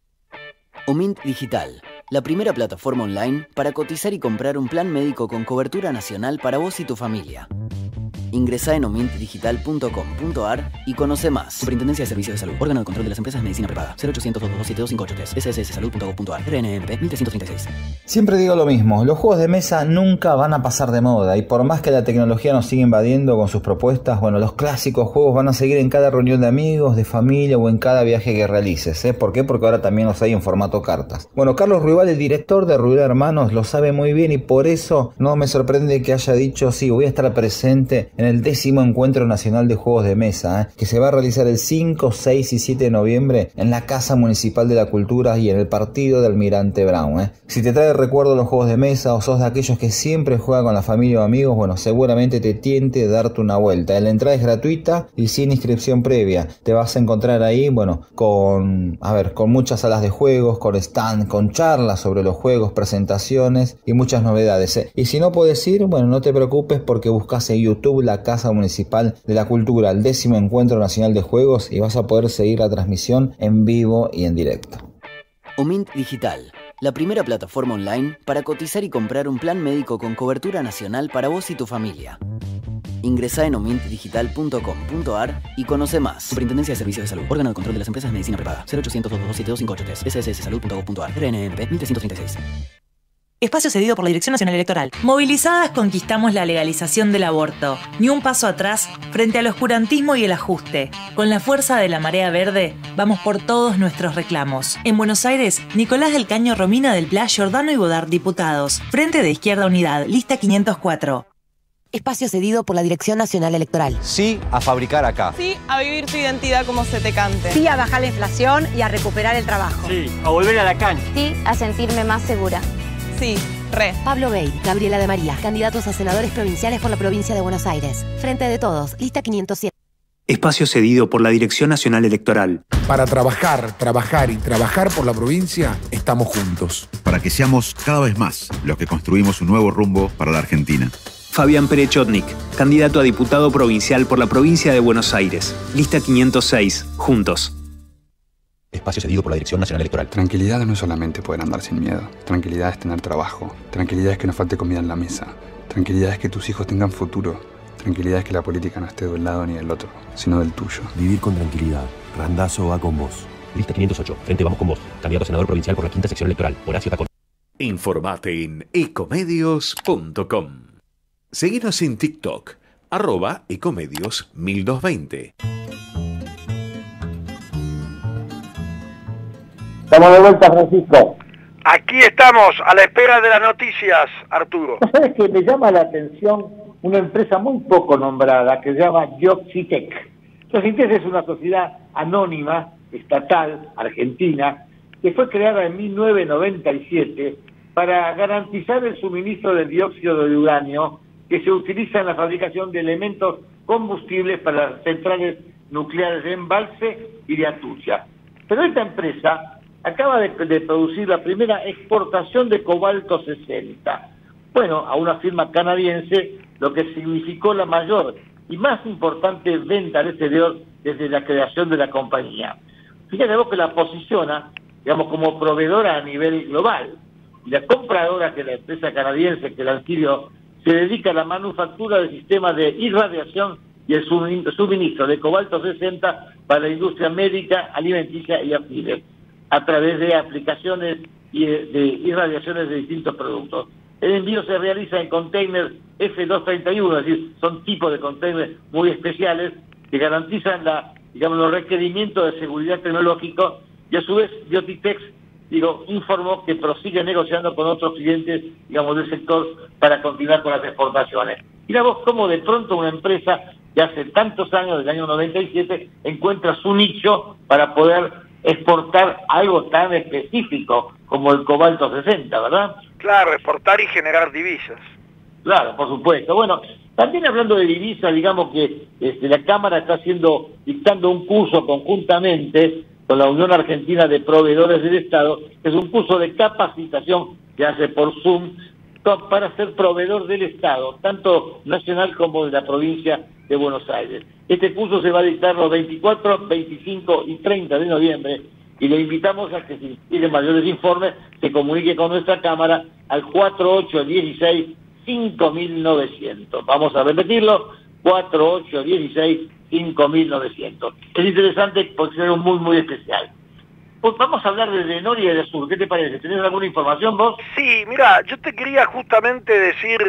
Omint Digital, la primera plataforma online para cotizar y comprar un plan médico con cobertura nacional para vos y tu familia. Ingresá en omint digital punto com punto a r y conoce más. Superintendencia de Servicios de Salud. Órgano de Control de las Empresas de Medicina Prepaga. cero ochocientos, dos dos dos, siete dos cinco ocho tres. s s s salud punto gov punto a r. R N M P mil trescientos treinta y seis. Siempre digo lo mismo. Los juegos de mesa nunca van a pasar de moda. Y por más que la tecnología nos siga invadiendo con sus propuestas, bueno, los clásicos juegos van a seguir en cada reunión de amigos, de familia o en cada viaje que realices. ¿eh? ¿Por qué? Porque ahora también los hay en formato cartas. Bueno, Carlos Ruibal, el director de Ruibal Hermanos, lo sabe muy bien y por eso no me sorprende que haya dicho, sí, voy a estar presente en el décimo encuentro Encuentro Nacional de Juegos de Mesa, ¿eh? que se va a realizar el cinco, seis y siete de noviembre en la Casa Municipal de la Cultura y en el partido de Almirante Brown. ¿eh? Si te trae recuerdo los juegos de mesa o sos de aquellos que siempre juegan con la familia o amigos, bueno, seguramente te tiente darte una vuelta. La entrada es gratuita y sin inscripción previa. Te vas a encontrar ahí, bueno, con, a ver, con muchas salas de juegos, con stand, con charlas sobre los juegos, presentaciones y muchas novedades. ¿eh? Y si no puedes ir, bueno, no te preocupes porque buscas en YouTube la Casa Municipal de la Cultura, el décimo Encuentro Nacional de Juegos, y vas a poder seguir la transmisión en vivo y en directo. Omint Digital, la primera plataforma online para cotizar y comprar un plan médico con cobertura nacional para vos y tu familia. Ingresá en omint digital punto com punto a r y conoce más. Superintendencia de Servicios de Salud. Órgano de Control de las Empresas de Medicina Prepaga. cero ochocientos, dos dos dos, siete dos cinco ocho tres. s s s salud punto gov punto a r. R N M P mil trescientos treinta y seis. Espacio cedido por la Dirección Nacional Electoral. Movilizadas conquistamos la legalización del aborto. Ni un paso atrás frente al oscurantismo y el ajuste. Con la fuerza de la marea verde, vamos por todos nuestros reclamos. En Buenos Aires, Nicolás del Caño, Romina del Pla, Giordano y Bodar, diputados. Frente de Izquierda Unidad, lista quinientos cuatro. Espacio cedido por la Dirección Nacional Electoral. Sí a fabricar acá. Sí a vivir tu identidad como se te cante. Sí a bajar la inflación y a recuperar el trabajo. Sí a volver a la cancha. Sí a sentirme más segura. Sí, re. Pablo Bey, Gabriela de María, candidatos a senadores provinciales por la provincia de Buenos Aires. Frente de Todos, lista quinientos siete. Espacio cedido por la Dirección Nacional Electoral. Para trabajar, trabajar y trabajar por la provincia, estamos juntos. Para que seamos cada vez más los que construimos un nuevo rumbo para la Argentina. Fabián Perechotnik, candidato a diputado provincial por la provincia de Buenos Aires. Lista quinientos seis, juntos. Espacio cedido por la Dirección Nacional Electoral. Tranquilidad no es solamente poder andar sin miedo. Tranquilidad es tener trabajo. Tranquilidad es que no falte comida en la mesa. Tranquilidad es que tus hijos tengan futuro. Tranquilidad es que la política no esté de un lado ni del otro, sino del tuyo. Vivir con tranquilidad. Randazzo va con vos. Lista quinientos ocho. Frente Vamos con Vos. Candidato a senador provincial por la quinta sección electoral. Horacio Tacón. Informate en ecomedios punto com. Seguinos en TikTok, arroba ecomedios mil doscientos veinte. Estamos de vuelta, Francisco. Aquí estamos, a la espera de las noticias, Arturo. ¿Sabes que me llama la atención una empresa muy poco nombrada que se llama Yoxitec? Yoxitec es una sociedad anónima, estatal, argentina, que fue creada en mil novecientos noventa y siete para garantizar el suministro del dióxido de uranio que se utiliza en la fabricación de elementos combustibles para las centrales nucleares de Embalse y de Atucha. Pero esta empresa acaba de, de producir la primera exportación de cobalto sesenta, bueno, a una firma canadiense, lo que significó la mayor y más importante venta al exterior desde la creación de la compañía. Fíjate vos que la posiciona, digamos, como proveedora a nivel global, y la compradora, que es la empresa canadiense que la adquirió, se dedica a la manufactura de sistemas de irradiación y el suministro de cobalto sesenta para la industria médica, alimenticia y afines, a través de aplicaciones y de irradiaciones de distintos productos. El envío se realiza en containers F doscientos treinta y uno, es decir, son tipos de containers muy especiales que garantizan la, digamos, los requerimientos de seguridad tecnológico, y a su vez Yoxitec, digo, informó que prosigue negociando con otros clientes, digamos, del sector para continuar con las exportaciones. Mira vos cómo de pronto una empresa que hace tantos años, del año noventa y siete, encuentra su nicho para poder exportar algo tan específico como el cobalto sesenta, ¿verdad? Claro, exportar y generar divisas. Claro, por supuesto. Bueno, también hablando de divisas, digamos que este, la Cámara está haciendo, dictando un curso conjuntamente con la Unión Argentina de Proveedores del Estado, que es un curso de capacitación que hace por Zoom para ser proveedor del Estado, tanto nacional como de la provincia de Buenos Aires. Este curso se va a dictar los veinticuatro, veinticinco y treinta de noviembre, y le invitamos a que, si tiene mayores informes, se comunique con nuestra Cámara al cuatro ocho uno seis, cinco mil novecientos. Vamos a repetirlo, cuatro ocho uno seis, cinco mil novecientos. Es interesante porque es algo muy, muy especial. Pues vamos a hablar de Edenor y de Edesur. ¿Qué te parece? ¿Tenés alguna información vos? Sí, mira, yo te quería justamente decir,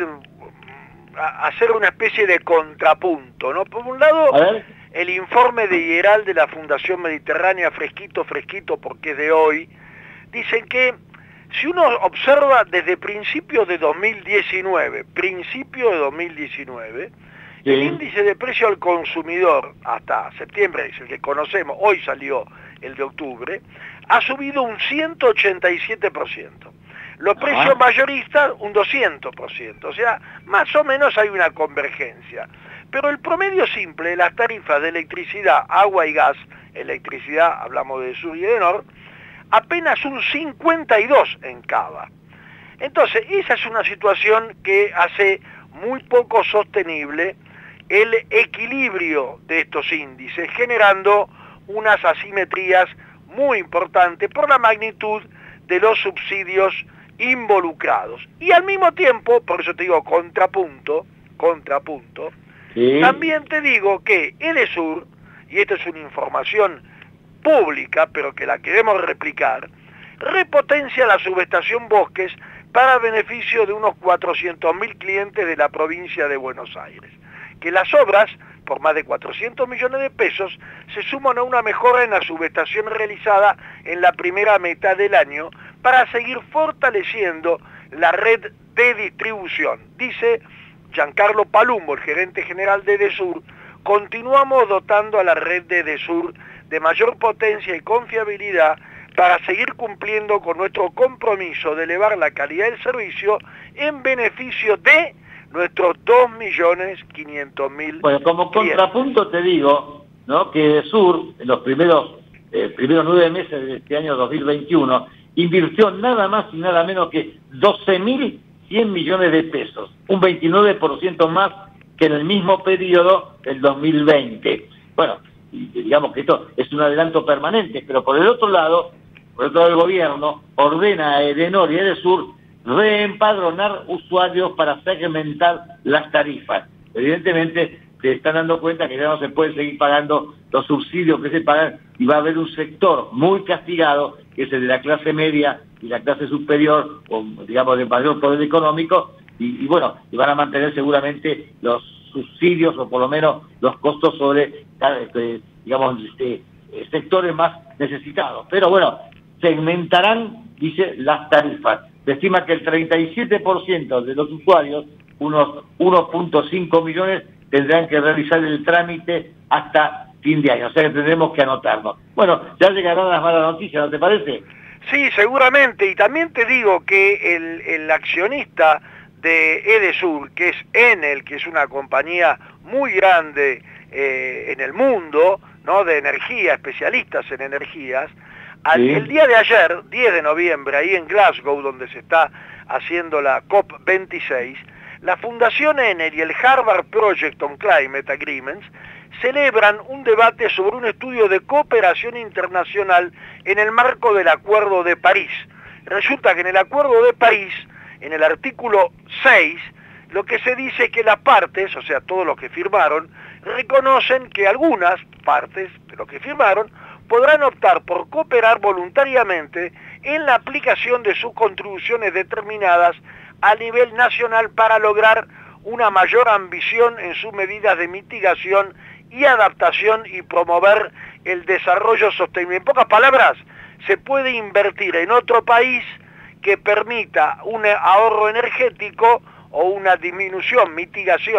a, hacer una especie de contrapunto, ¿no? Por un lado, el informe de IERAL de la Fundación Mediterránea, fresquito, fresquito, porque es de hoy, dicen que si uno observa desde principios de dos mil diecinueve, principio de dos mil diecinueve, sí, el índice de precio al consumidor hasta septiembre, es el que conocemos, hoy salió el de octubre, ha subido un ciento ochenta y siete por ciento. Los Ajá. precios mayoristas un doscientos por ciento, o sea, más o menos hay una convergencia. Pero el promedio simple de las tarifas de electricidad, agua y gas, electricidad, hablamos de Sur y Edenor, apenas un cincuenta y dos en cada. Entonces, esa es una situación que hace muy poco sostenible el equilibrio de estos índices, generando unas asimetrías muy importantes por la magnitud de los subsidios involucrados. Y al mismo tiempo, por eso te digo contrapunto, contrapunto, sí, también te digo que Edesur, y esta es una información pública, pero que la queremos replicar, repotencia la subestación Bosques para beneficio de unos cuatrocientos mil clientes de la provincia de Buenos Aires. Que las obras, por más de cuatrocientos millones de pesos, se suman a una mejora en la subestación realizada en la primera mitad del año para seguir fortaleciendo la red de distribución. Dice Giancarlo Palumbo, el gerente general de Edesur, continuamos dotando a la red de Edesur de mayor potencia y confiabilidad para seguir cumpliendo con nuestro compromiso de elevar la calidad del servicio en beneficio de nuestros dos millones quinientos mil. Bueno, como contrapunto te digo, ¿no?, que Edesur, en los primeros, eh, primeros nueve meses de este año dos mil veintiuno, invirtió nada más y nada menos que doce mil cien millones de pesos, un veintinueve por ciento más que en el mismo periodo del dos mil veinte. Bueno, y digamos que esto es un adelanto permanente, pero por el otro lado, por el otro lado el gobierno ordena a Edenor y Edesur reempadronar usuarios para segmentar las tarifas. Evidentemente se están dando cuenta que ya no se pueden seguir pagando los subsidios que se pagan y va a haber un sector muy castigado, que es el de la clase media y la clase superior, o digamos de mayor poder económico, y, y bueno, y van a mantener seguramente los subsidios o por lo menos los costos sobre, este, digamos, este, sectores más necesitados. Pero bueno, segmentarán, dice, las tarifas. Se estima que el treinta y siete por ciento de los usuarios, unos uno punto cinco millones, tendrán que realizar el trámite hasta fin de año, o sea que tendremos que anotarnos. Bueno, ya llegarán las malas noticias, ¿no te parece? Sí, seguramente, y también te digo que el, el accionista de Edesur, que es Enel, que es una compañía muy grande eh, en el mundo, ¿no?, de energía, especialistas en energías, al, sí. el día de ayer, diez de noviembre, ahí en Glasgow, donde se está haciendo la COP veintiséis, la Fundación Enel y el Harvard Project on Climate Agreements celebran un debate sobre un estudio de cooperación internacional en el marco del Acuerdo de París. Resulta que en el Acuerdo de París, en el artículo seis, lo que se dice es que las partes, o sea, todos los que firmaron, reconocen que algunas partes de los que firmaron podrán optar por cooperar voluntariamente en la aplicación de sus contribuciones determinadas a nivel nacional para lograr una mayor ambición en sus medidas de mitigación y adaptación y promover el desarrollo sostenible. En pocas palabras, se puede invertir en otro país que permita un ahorro energético o una disminución, mitigación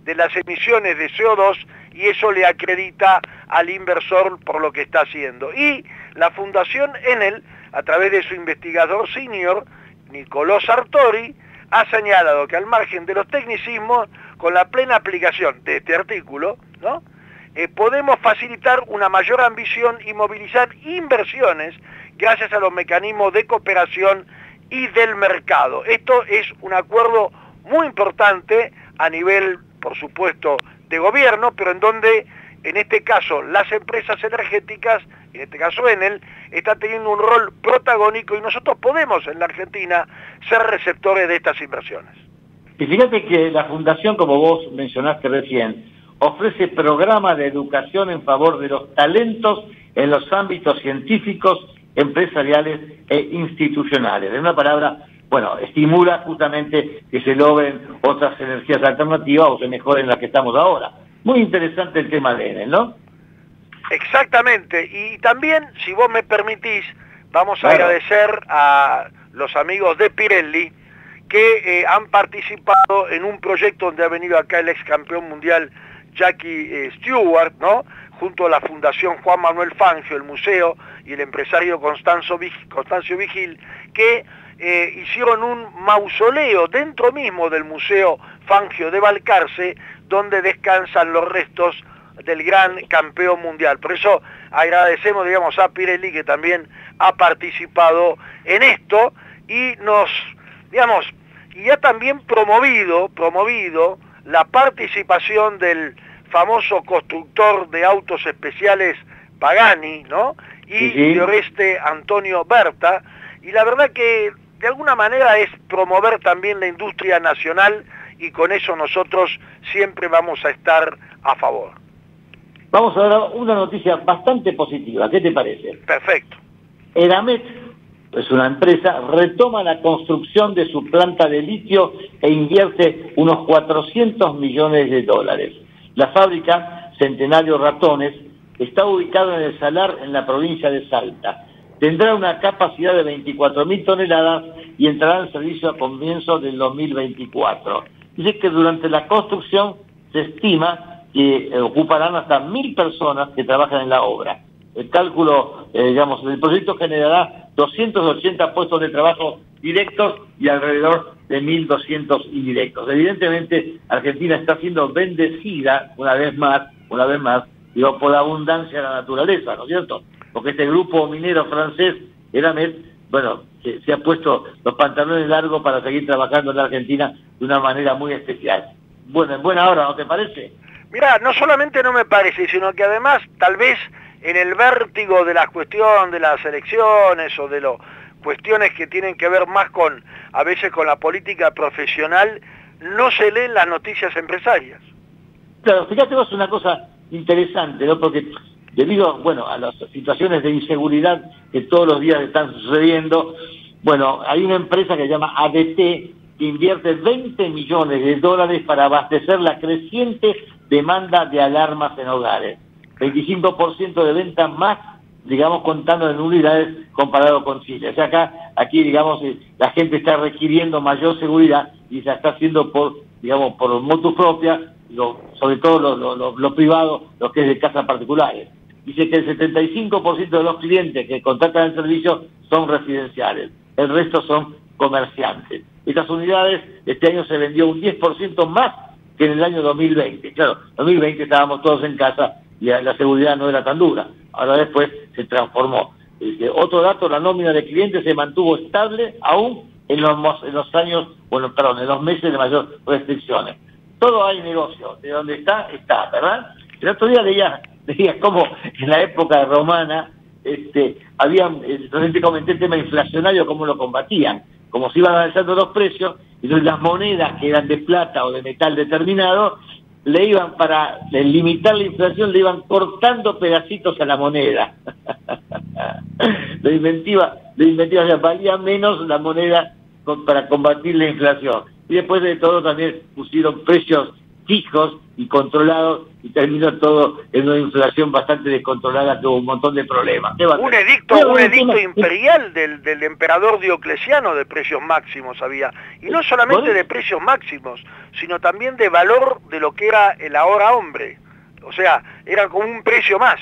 de las emisiones de C O dos y eso le acredita al inversor por lo que está haciendo. Y la Fundación Enel, a través de su investigador senior, Nicolò Sartori, ha señalado que al margen de los tecnicismos, con la plena aplicación de este artículo, ¿no? Eh, podemos facilitar una mayor ambición y movilizar inversiones gracias a los mecanismos de cooperación y del mercado. Esto es un acuerdo muy importante a nivel, por supuesto, de gobierno, pero en donde, en este caso, las empresas energéticas, en este caso Enel, está teniendo un rol protagónico y nosotros podemos en la Argentina ser receptores de estas inversiones. Y fíjate que la Fundación, como vos mencionaste recién, ofrece programas de educación en favor de los talentos en los ámbitos científicos, empresariales e institucionales. En una palabra, bueno, estimula justamente que se logren otras energías alternativas o se mejoren las que estamos ahora. Muy interesante el tema de Enel, ¿no? Exactamente, y también, si vos me permitís, vamos a Claro. agradecer a los amigos de Pirelli que eh, han participado en un proyecto donde ha venido acá el ex campeón mundial Jackie eh, Stewart, ¿no? Junto a la Fundación Juan Manuel Fangio, el museo y el empresario Constanzo Vig- Constancio Vigil, que eh, hicieron un mausoleo dentro mismo del Museo Fangio de Balcarce, donde descansan los restos del gran campeón mundial. Por eso agradecemos, digamos, a Pirelli que también ha participado en esto y nos, digamos, y ha también promovido, promovido la participación del famoso constructor de autos especiales Pagani, ¿no? Y Sí, sí. de Oreste Antonio Berta, y la verdad que de alguna manera es promover también la industria nacional y con eso nosotros siempre vamos a estar a favor. Vamos a dar una noticia bastante positiva, ¿qué te parece? Perfecto. Eramet, es una empresa, retoma la construcción de su planta de litio e invierte unos cuatrocientos millones de dólares. La fábrica, Centenario Ratones, está ubicada en el Salar, en la provincia de Salta. Tendrá una capacidad de veinticuatro mil toneladas y entrará en servicio a comienzos del dos mil veinticuatro. Dice que durante la construcción se estima que eh, ocuparán hasta mil personas que trabajan en la obra. El cálculo, eh, digamos, del proyecto generará doscientos ochenta puestos de trabajo directos y alrededor de mil doscientos indirectos. Evidentemente, Argentina está siendo bendecida una vez más, una vez más, digo, por la abundancia de la naturaleza, ¿no es cierto? Porque este grupo minero francés, Eramet, bueno, se, se ha puesto los pantalones largos para seguir trabajando en la Argentina de una manera muy especial. Bueno, en buena hora, ¿no te parece? Mirá, no solamente no me parece, sino que además, tal vez en el vértigo de la cuestión de las elecciones o de las cuestiones que tienen que ver más con, a veces con la política profesional, no se leen las noticias empresarias. Claro, fíjate vos una cosa interesante, ¿no? Porque debido, bueno, a las situaciones de inseguridad que todos los días están sucediendo, bueno, hay una empresa que se llama A D T que invierte veinte millones de dólares para abastecer la creciente demanda de alarmas en hogares. veinticinco por ciento de ventas más, digamos, contando en unidades comparado con Chile. O sea, acá, aquí, digamos, la gente está requiriendo mayor seguridad y se está haciendo por, digamos, por motu propia, lo, sobre todo lo, lo, lo, lo privado, lo que es de casas particulares. Dice que el setenta y cinco por ciento de los clientes que contratan el servicio son residenciales, el resto son comerciantes. Estas unidades, este año se vendió un diez por ciento más que en el año dos mil veinte. Claro, en dos mil veinte estábamos todos en casa y la seguridad no era tan dura. Ahora después se transformó. Este, otro dato, la nómina de clientes se mantuvo estable aún en los, en los años, bueno, perdón, en los meses de mayor restricciones. Todo hay negocio, de donde está, está, ¿verdad? El otro día leía, leía cómo en la época romana este, habían, entonces te comenté el tema inflacionario, cómo lo combatían, como se iban avanzando los precios, y entonces las monedas que eran de plata o de metal determinado, le iban para limitar la inflación, le iban cortando pedacitos a la moneda. Lo inventiva, lo inventiva, o sea, valía menos la moneda con, para combatir la inflación. Y después de todo también pusieron precios fijos y controlados, y terminó todo en una inflación bastante descontrolada que hubo un montón de problemas. ¿Qué va a Un hacer? edicto, Pero un el tema- edicto imperial del, del emperador Diocleciano de precios máximos había, y no solamente de precios máximos, sino también de valor de lo que era el ahora hombre, o sea, era como un precio más.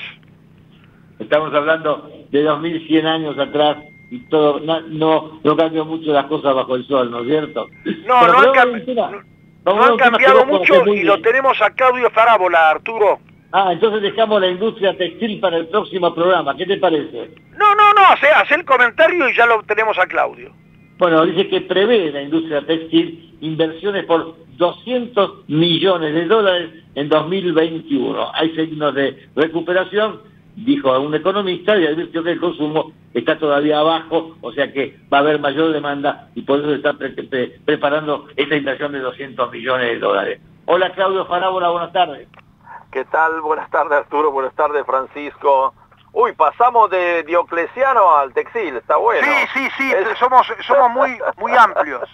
Estamos hablando de dos mil cien años atrás y todo, no, no, no cambió mucho las cosas bajo el sol, ¿no es cierto? No, Pero no han, vamos a cam- un tema- no- vamos no a han un tema que cambiado vos conocés mucho muy y lo bien. tenemos a Claudio Farábola, Arturo. Ah, entonces dejamos la industria textil para el próximo programa, ¿qué te parece? No, no, no, hace, hace el comentario y ya lo tenemos a Claudio. Bueno, dice que prevé la industria textil inversiones por doscientos millones de dólares en dos mil veintiuno. Hay signos de recuperación, dijo un economista, y advirtió que el consumo está todavía abajo, o sea que va a haber mayor demanda y por eso se está pre pre preparando esta inversión de doscientos millones de dólares. Hola Claudio Farábola, buenas tardes. ¿Qué tal? Buenas tardes Arturo, buenas tardes Francisco. Uy, pasamos de Diocleciano al textil, está bueno. Sí, sí, sí, somos, somos muy, muy amplios.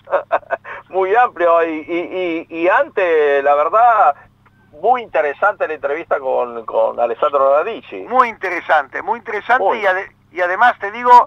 Muy amplio y, y, y, y antes, la verdad, muy interesante la entrevista con, con Alessandro Radici. Muy interesante, muy interesante Muy. Y, ade y además te digo,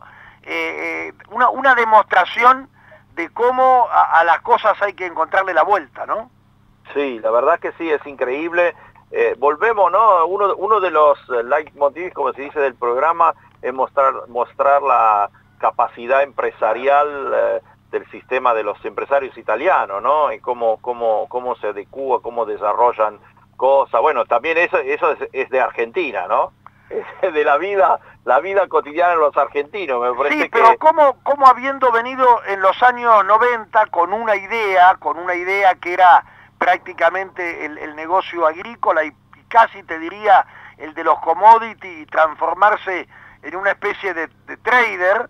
eh, una, una demostración de cómo a, a las cosas hay que encontrarle la vuelta, ¿no? Sí, la verdad que sí, es increíble. Eh, volvemos, ¿no? Uno, uno de los eh, leitmotivs, como se dice, del programa es mostrar, mostrar la capacidad empresarial eh, del sistema de los empresarios italianos, ¿no? Y cómo, cómo, cómo se adecúa, cómo desarrollan cosas. Bueno, también eso, eso es, es de Argentina, ¿no? Es de la vida, la vida cotidiana de los argentinos, me parece Sí, pero que... cómo, cómo habiendo venido en los años noventa con una idea, con una idea que era prácticamente el, el negocio agrícola y, y casi te diría el de los commodities y transformarse en una especie de, de trader,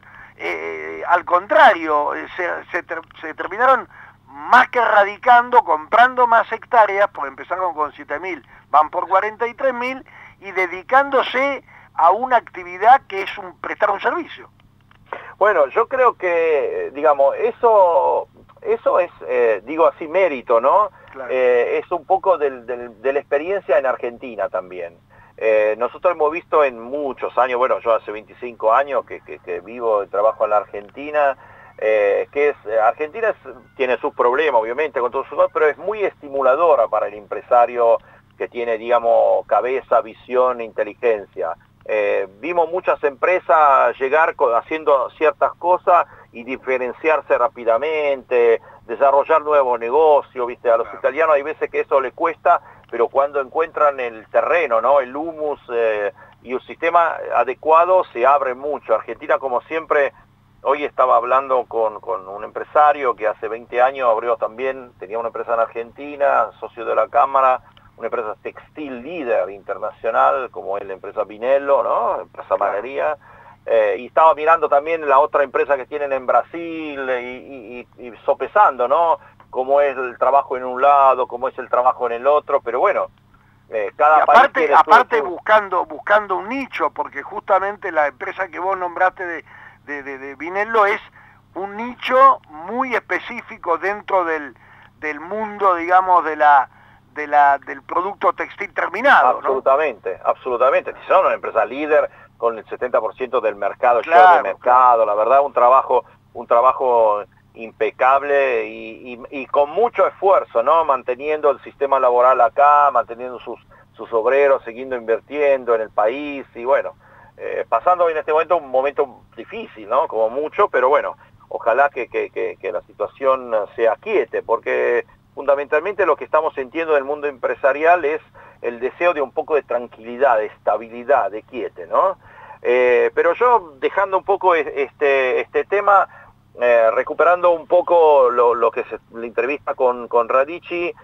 eh, al contrario, eh, se, se, ter, se terminaron más que radicando, comprando más hectáreas, porque empezaron con siete mil, van por cuarenta y tres mil, y dedicándose a una actividad que es un prestar un servicio. Bueno, yo creo que, digamos, eso, eso es, eh, digo así, mérito, ¿no? Claro. Eh, es un poco del, del, de la experiencia en Argentina también. Eh, nosotros hemos visto en muchos años, bueno, yo hace veinticinco años que, que, que vivo y trabajo en la Argentina, eh, que es, Argentina es, tiene sus problemas, obviamente, con todos sus cosas, pero es muy estimuladora para el empresario que tiene, digamos, cabeza, visión, inteligencia. Eh, vimos muchas empresas llegar haciendo ciertas cosas y diferenciarse rápidamente, desarrollar nuevos negocios, ¿viste? A los claro. italianos hay veces que eso les cuesta, pero cuando encuentran el terreno, ¿no? El humus eh, y un sistema adecuado se abre mucho. Argentina, como siempre, hoy estaba hablando con, con un empresario que hace veinte años abrió también, tenía una empresa en Argentina, socio de la Cámara, una empresa textil líder internacional, como es la empresa Vinello, ¿no? Empresa Manería. Eh, y estaba mirando también la otra empresa que tienen en Brasil y, y, y sopesando, ¿no? Cómo es el trabajo en un lado, cómo es el trabajo en el otro, pero bueno, eh, cada y aparte, país tiene aparte su, su... buscando buscando un nicho, porque justamente la empresa que vos nombraste de, de, de, de Vinello es un nicho muy específico dentro del, del mundo, digamos, de la de la del producto textil terminado, absolutamente, ¿no? Absolutamente, son una empresa líder con el setenta por ciento del mercado, claro, share de mercado, claro. La verdad un trabajo un trabajo impecable y, y, y con mucho esfuerzo, ¿no? Manteniendo el sistema laboral acá, manteniendo sus, sus obreros, siguiendo invirtiendo en el país y bueno, eh, pasando en este momento un momento difícil, ¿no? Como mucho, pero bueno, ojalá que, que, que, que la situación se aquiete, porque fundamentalmente lo que estamos sintiendo en el mundo empresarial es el deseo de un poco de tranquilidad, de estabilidad, de quiete, ¿no? Eh, pero yo, dejando un poco este, este tema, eh, recuperando un poco lo, lo que es la entrevista con, con Radici,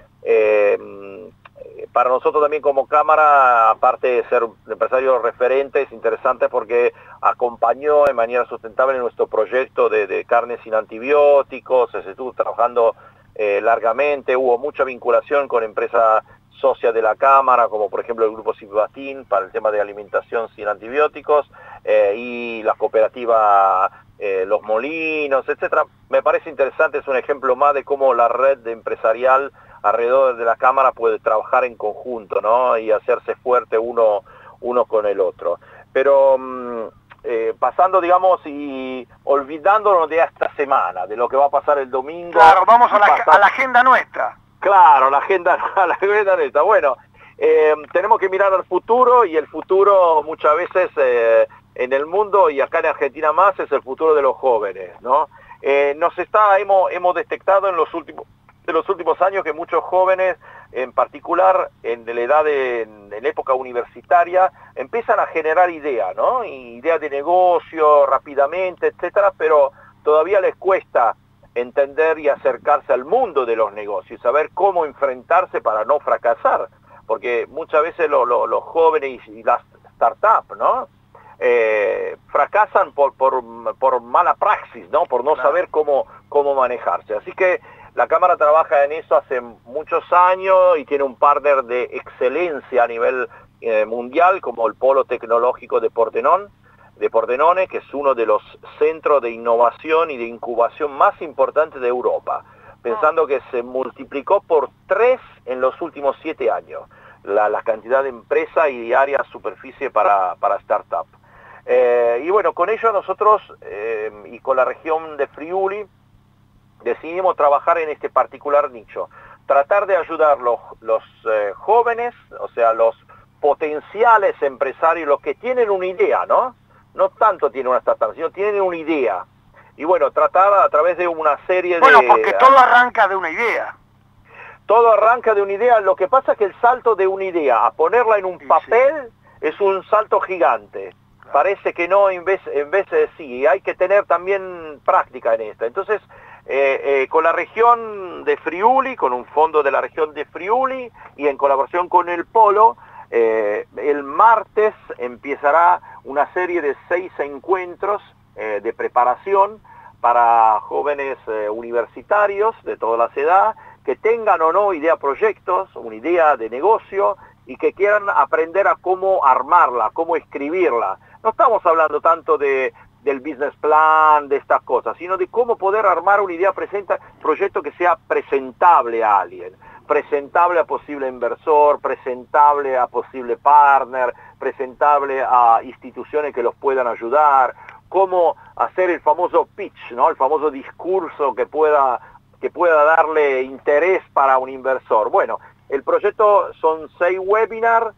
eh, para nosotros también como Cámara, aparte de ser un empresario referente, es interesante porque acompañó de manera sustentable nuestro proyecto de, de carne sin antibióticos, se estuvo trabajando eh, largamente, hubo mucha vinculación con empresas socias de la Cámara, como por ejemplo el Grupo Cibatín, para el tema de alimentación sin antibióticos, eh, y las cooperativas eh, Los Molinos, etcétera. Me parece interesante, es un ejemplo más de cómo la red empresarial alrededor de la cámara puede trabajar en conjunto, ¿no? Y hacerse fuerte uno, uno con el otro. Pero mm, eh, pasando, digamos, y olvidándonos de esta semana, de lo que va a pasar el domingo. Claro, vamos a la, pasar... a la agenda nuestra. Claro, la agenda, la agenda nuestra. Bueno, eh, tenemos que mirar al futuro, y el futuro muchas veces eh, en el mundo y acá en Argentina más es el futuro de los jóvenes, ¿no? Eh, nos está, hemos, hemos detectado en los últimos de los últimos años que muchos jóvenes, en particular en la edad de, en la época universitaria, empiezan a generar ideas, ¿no? Ideas de negocio rápidamente, etcétera, pero todavía les cuesta entender y acercarse al mundo de los negocios, saber cómo enfrentarse para no fracasar, porque muchas veces lo, lo, los jóvenes y las startups, ¿no? Eh, fracasan por, por, por mala praxis, ¿no? Por no claro. saber cómo, cómo manejarse. Así que la Cámara trabaja en eso hace muchos años y tiene un partner de excelencia a nivel eh, mundial, como el Polo Tecnológico de Pordenone, de Pordenone, que es uno de los centros de innovación y de incubación más importantes de Europa, pensando que se multiplicó por tres en los últimos siete años la, la cantidad de empresas y áreas superficie para, para startup. Eh, y bueno, con ello nosotros eh, y con la región de Friuli decidimos trabajar en este particular nicho, tratar de ayudar los, los eh, jóvenes, o sea, los potenciales empresarios, los que tienen una idea, ¿no? No tanto tienen una startup, sino tienen una idea. Y bueno, tratar a través de una serie bueno, de... Bueno, porque todo arranca de una idea. Todo arranca de una idea. Lo que pasa es que el salto de una idea a ponerla en un sí, papel sí. es un salto gigante. Claro. Parece que no, en vez, en vez de sí. Hay que tener también práctica en esta. Entonces, eh, eh, con la región de Friuli, con un fondo de la región de Friuli y en colaboración con el Polo, Eh, el martes empezará una serie de seis encuentros eh, de preparación para jóvenes eh, universitarios de todas las edades que tengan o no idea proyectos, una idea de negocio y que quieran aprender a cómo armarla, cómo escribirla. No estamos hablando tanto de, del business plan, de estas cosas, sino de cómo poder armar una idea, presenta, proyecto que sea presentable a alguien. Presentable a posible inversor, presentable a posible partner, presentable a instituciones que los puedan ayudar, cómo hacer el famoso pitch, ¿no? El famoso discurso que pueda, que pueda darle interés para un inversor. Bueno, el proyecto son seis webinars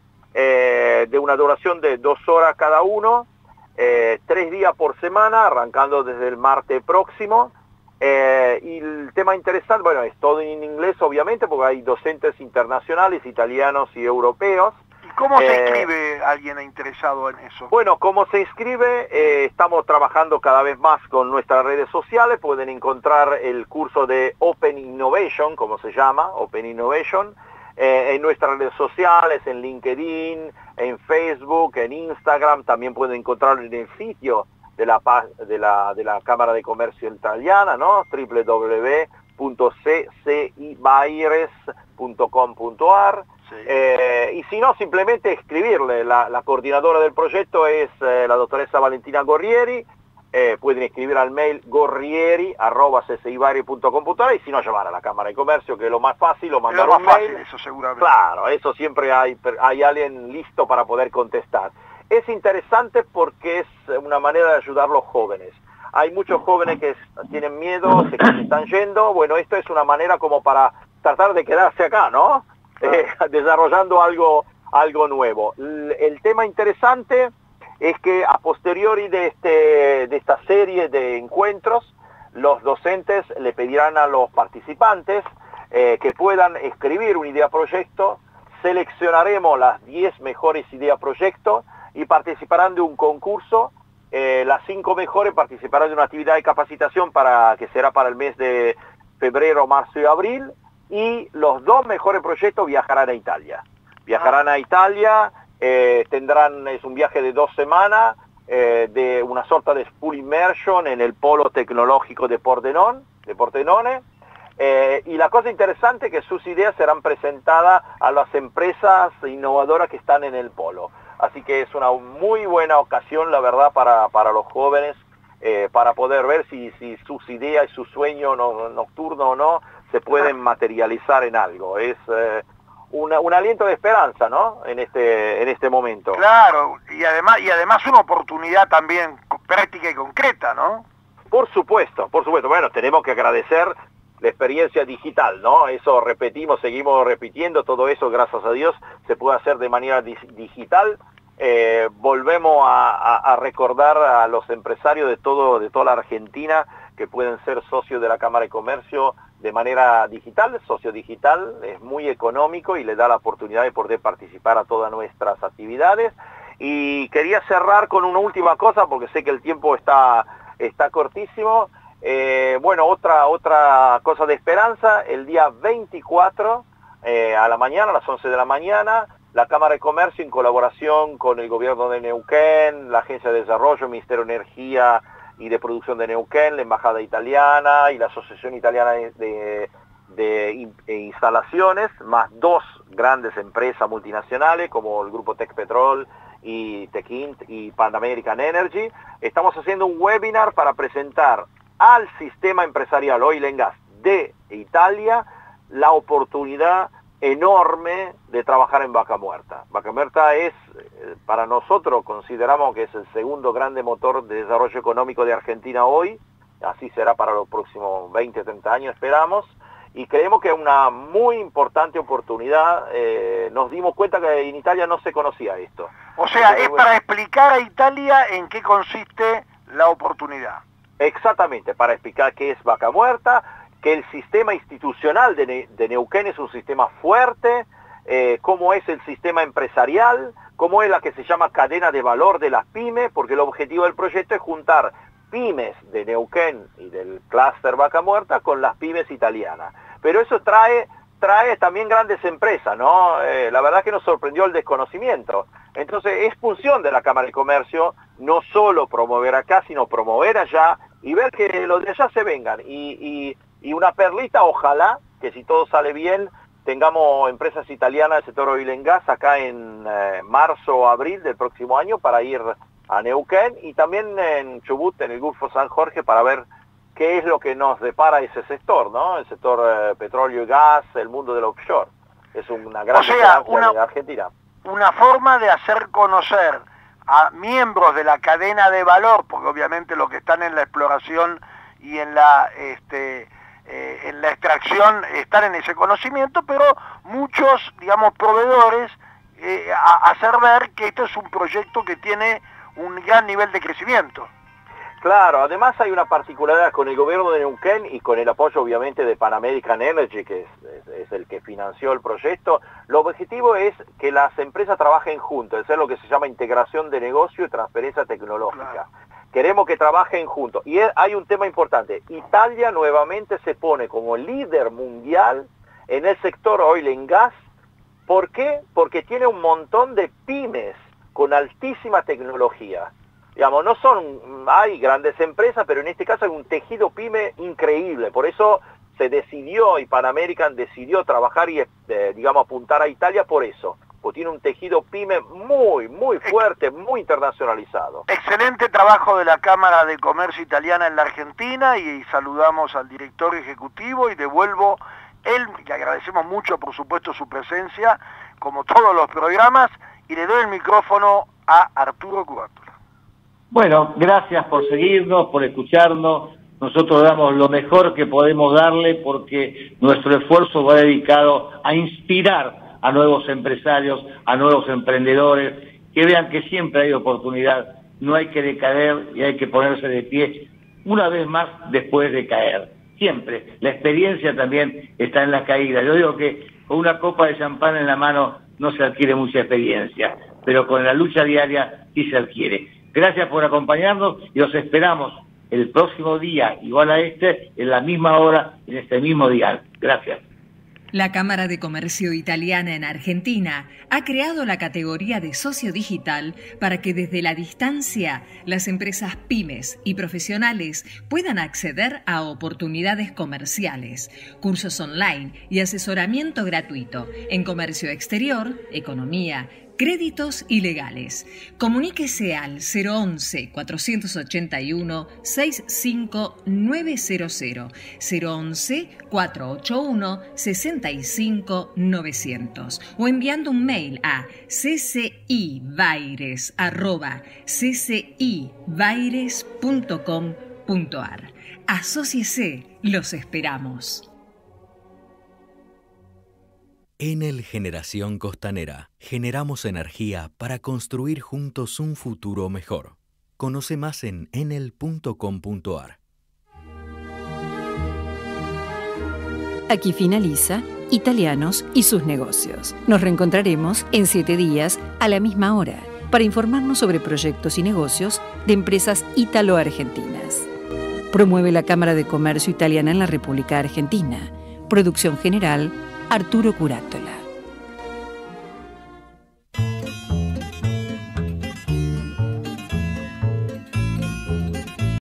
eh, de una duración de dos horas cada uno, eh, tres días por semana, arrancando desde el martes próximo. Eh, y el tema interesante, bueno, es todo en inglés obviamente, porque hay docentes internacionales, italianos y europeos. ¿Y cómo se eh, inscribe alguien interesado en eso? Bueno, ¿cómo se inscribe? Eh, estamos trabajando cada vez más con nuestras redes sociales. Pueden encontrar el curso de Open Innovation, como se llama, Open Innovation, eh, en nuestras redes sociales, en LinkedIn, en Facebook, en Instagram. También pueden encontrarlo en el sitio de la, de la, de la Cámara de Comercio Italiana, ¿no? doble u doble u doble u punto c c i baires punto com punto a r. Sí. Eh, y si no, simplemente escribirle. La, la coordinadora del proyecto es eh, la doctoressa Valentina Gorrieri. Eh, pueden escribir al mail gorrieri arroba c c i baires punto com punto a r, y si no, llamar a la Cámara de Comercio, que es lo más fácil, o mandar es lo un más mail. Fácil, eso seguramente. Claro, eso siempre hay, hay alguien listo para poder contestar. Es interesante porque es una manera de ayudar a los jóvenes. Hay muchos jóvenes que tienen miedo, que se están yendo. Bueno, esto es una manera como para tratar de quedarse acá, ¿no? Eh, desarrollando algo, algo nuevo. El, el tema interesante es que a posteriori de, este, de esta serie de encuentros, los docentes le pedirán a los participantes eh, que puedan escribir una idea proyecto. Seleccionaremos las diez mejores ideas proyecto y participarán de un concurso. Eh, las cinco mejores participarán de una actividad de capacitación para, que será para el mes de febrero, marzo y abril, y los dos mejores proyectos viajarán a Italia. Viajarán a Italia, eh, tendrán, es un viaje de dos semanas, eh, de una sorta de full immersion en el Polo Tecnológico de Pordenone, de Pordenone. Eh, y la cosa interesante es que sus ideas serán presentadas a las empresas innovadoras que están en el Polo. Así que es una muy buena ocasión, la verdad, para, para los jóvenes, eh, para poder ver si, si sus ideas y su sueño no, nocturno o no se pueden materializar en algo. Es eh, una, un aliento de esperanza, ¿no? En este, en este momento. Claro, y además, y además una oportunidad también práctica y concreta, ¿no? Por supuesto, por supuesto. Bueno, tenemos que agradecer la experiencia digital, ¿no? Eso repetimos, seguimos repitiendo, todo eso, gracias a Dios, se puede hacer de manera di digital. Eh, volvemos a, a, a recordar a los empresarios de, todo, de toda la Argentina que pueden ser socios de la Cámara de Comercio de manera digital. Socio digital es muy económico y le da la oportunidad de poder participar a todas nuestras actividades. Y quería cerrar con una última cosa, porque sé que el tiempo está, está cortísimo. Eh, bueno, otra, otra cosa de esperanza, el día veinticuatro eh, a la mañana, a las once de la mañana, la Cámara de Comercio, en colaboración con el gobierno de Neuquén, la Agencia de Desarrollo, el Ministerio de Energía y de Producción de Neuquén, la Embajada Italiana y la Asociación Italiana de, de, de, de Instalaciones, más dos grandes empresas multinacionales como el Grupo Tecpetrol y Techint y Pan American Energy. Estamos haciendo un webinar para presentar al sistema empresarial Oil and Gas de Italia la oportunidad enorme de trabajar en Vaca Muerta. Vaca Muerta es, para nosotros, consideramos que es el segundo grande motor de desarrollo económico de Argentina hoy, así será para los próximos veinte, treinta años, esperamos, y creemos que es una muy importante oportunidad. Eh, nos dimos cuenta que en Italia no se conocía esto. O sea, es para explicar a Italia en qué consiste la oportunidad. Exactamente, para explicar qué es Vaca Muerta, que el sistema institucional de, ne de Neuquén es un sistema fuerte, eh, cómo es el sistema empresarial, cómo es la que se llama cadena de valor de las pymes, porque el objetivo del proyecto es juntar pymes de Neuquén y del clúster Vaca Muerta con las pymes italianas. Pero eso trae, trae también grandes empresas, ¿no? Eh, la verdad que nos sorprendió el desconocimiento. Entonces es función de la Cámara de Comercio no solo promover acá, sino promover allá y ver que los de allá se vengan. Y, y, y una perlita, ojalá, que si todo sale bien, tengamos empresas italianas del sector oil and gas acá en eh, marzo o abril del próximo año para ir a Neuquén y también en Chubut, en el Golfo San Jorge, para ver qué es lo que nos depara ese sector, ¿no? El sector eh, petróleo y gas, el mundo del offshore. Es una gran o sea, una, de Argentina. Una forma de hacer conocer a miembros de la cadena de valor, porque obviamente los que están en la exploración y en la este, eh, en la extracción están en ese conocimiento, pero muchos, digamos, proveedores eh, a hacer ver que esto es un proyecto que tiene un gran nivel de crecimiento. Claro, además hay una particularidad con el gobierno de Neuquén y con el apoyo obviamente de Pan American Energy, que es, es, es el que financió el proyecto. El objetivo es que las empresas trabajen juntas, es lo que se llama integración de negocio y transferencia tecnológica. Claro. Queremos que trabajen juntos. Y es, hay un tema importante, Italia nuevamente se pone como líder mundial en el sector oil and gas. ¿Por qué? Porque tiene un montón de pymes con altísima tecnología. Digamos, no son, hay grandes empresas, pero en este caso hay un tejido pyme increíble. Por eso se decidió, y Pan American decidió trabajar y, eh, digamos, apuntar a Italia por eso. Porque tiene un tejido pyme muy, muy fuerte, muy internacionalizado. Excelente trabajo de la Cámara de Comercio Italiana en la Argentina, y saludamos al director ejecutivo y devuelvo él, que agradecemos mucho, por supuesto, su presencia, como todos los programas, y le doy el micrófono a Arturo Cubatolo. Bueno, gracias por seguirnos, por escucharnos. Nosotros damos lo mejor que podemos darle porque nuestro esfuerzo va dedicado a inspirar a nuevos empresarios, a nuevos emprendedores, que vean que siempre hay oportunidad, no hay que decaer y hay que ponerse de pie una vez más después de caer. Siempre. La experiencia también está en la caída. Yo digo que con una copa de champán en la mano no se adquiere mucha experiencia, pero con la lucha diaria sí se adquiere. Gracias por acompañarnos y los esperamos el próximo día, igual a este, en la misma hora, en este mismo dial. Gracias. La Cámara de Comercio Italiana en Argentina ha creado la categoría de socio digital para que desde la distancia las empresas pymes y profesionales puedan acceder a oportunidades comerciales, cursos online y asesoramiento gratuito en comercio exterior, economía, créditos y legales. Comuníquese al cero once, cuatrocientos ochenta y uno, sesenta y cinco novecientos, cero once, cuatrocientos ochenta y uno, sesenta y cinco novecientos o enviando un mail a ccibaires arroba ccibaires punto com punto ar. Asóciese, los esperamos. Enel Generación Costanera. Generamos energía para construir juntos un futuro mejor. Conoce más en enel punto com punto ar. Aquí finaliza Italianos y sus negocios. Nos reencontraremos en siete días a la misma hora para informarnos sobre proyectos y negocios de empresas ítalo-argentinas. Promueve la Cámara de Comercio Italiana en la República Argentina. Producción general, Arturo Curátola.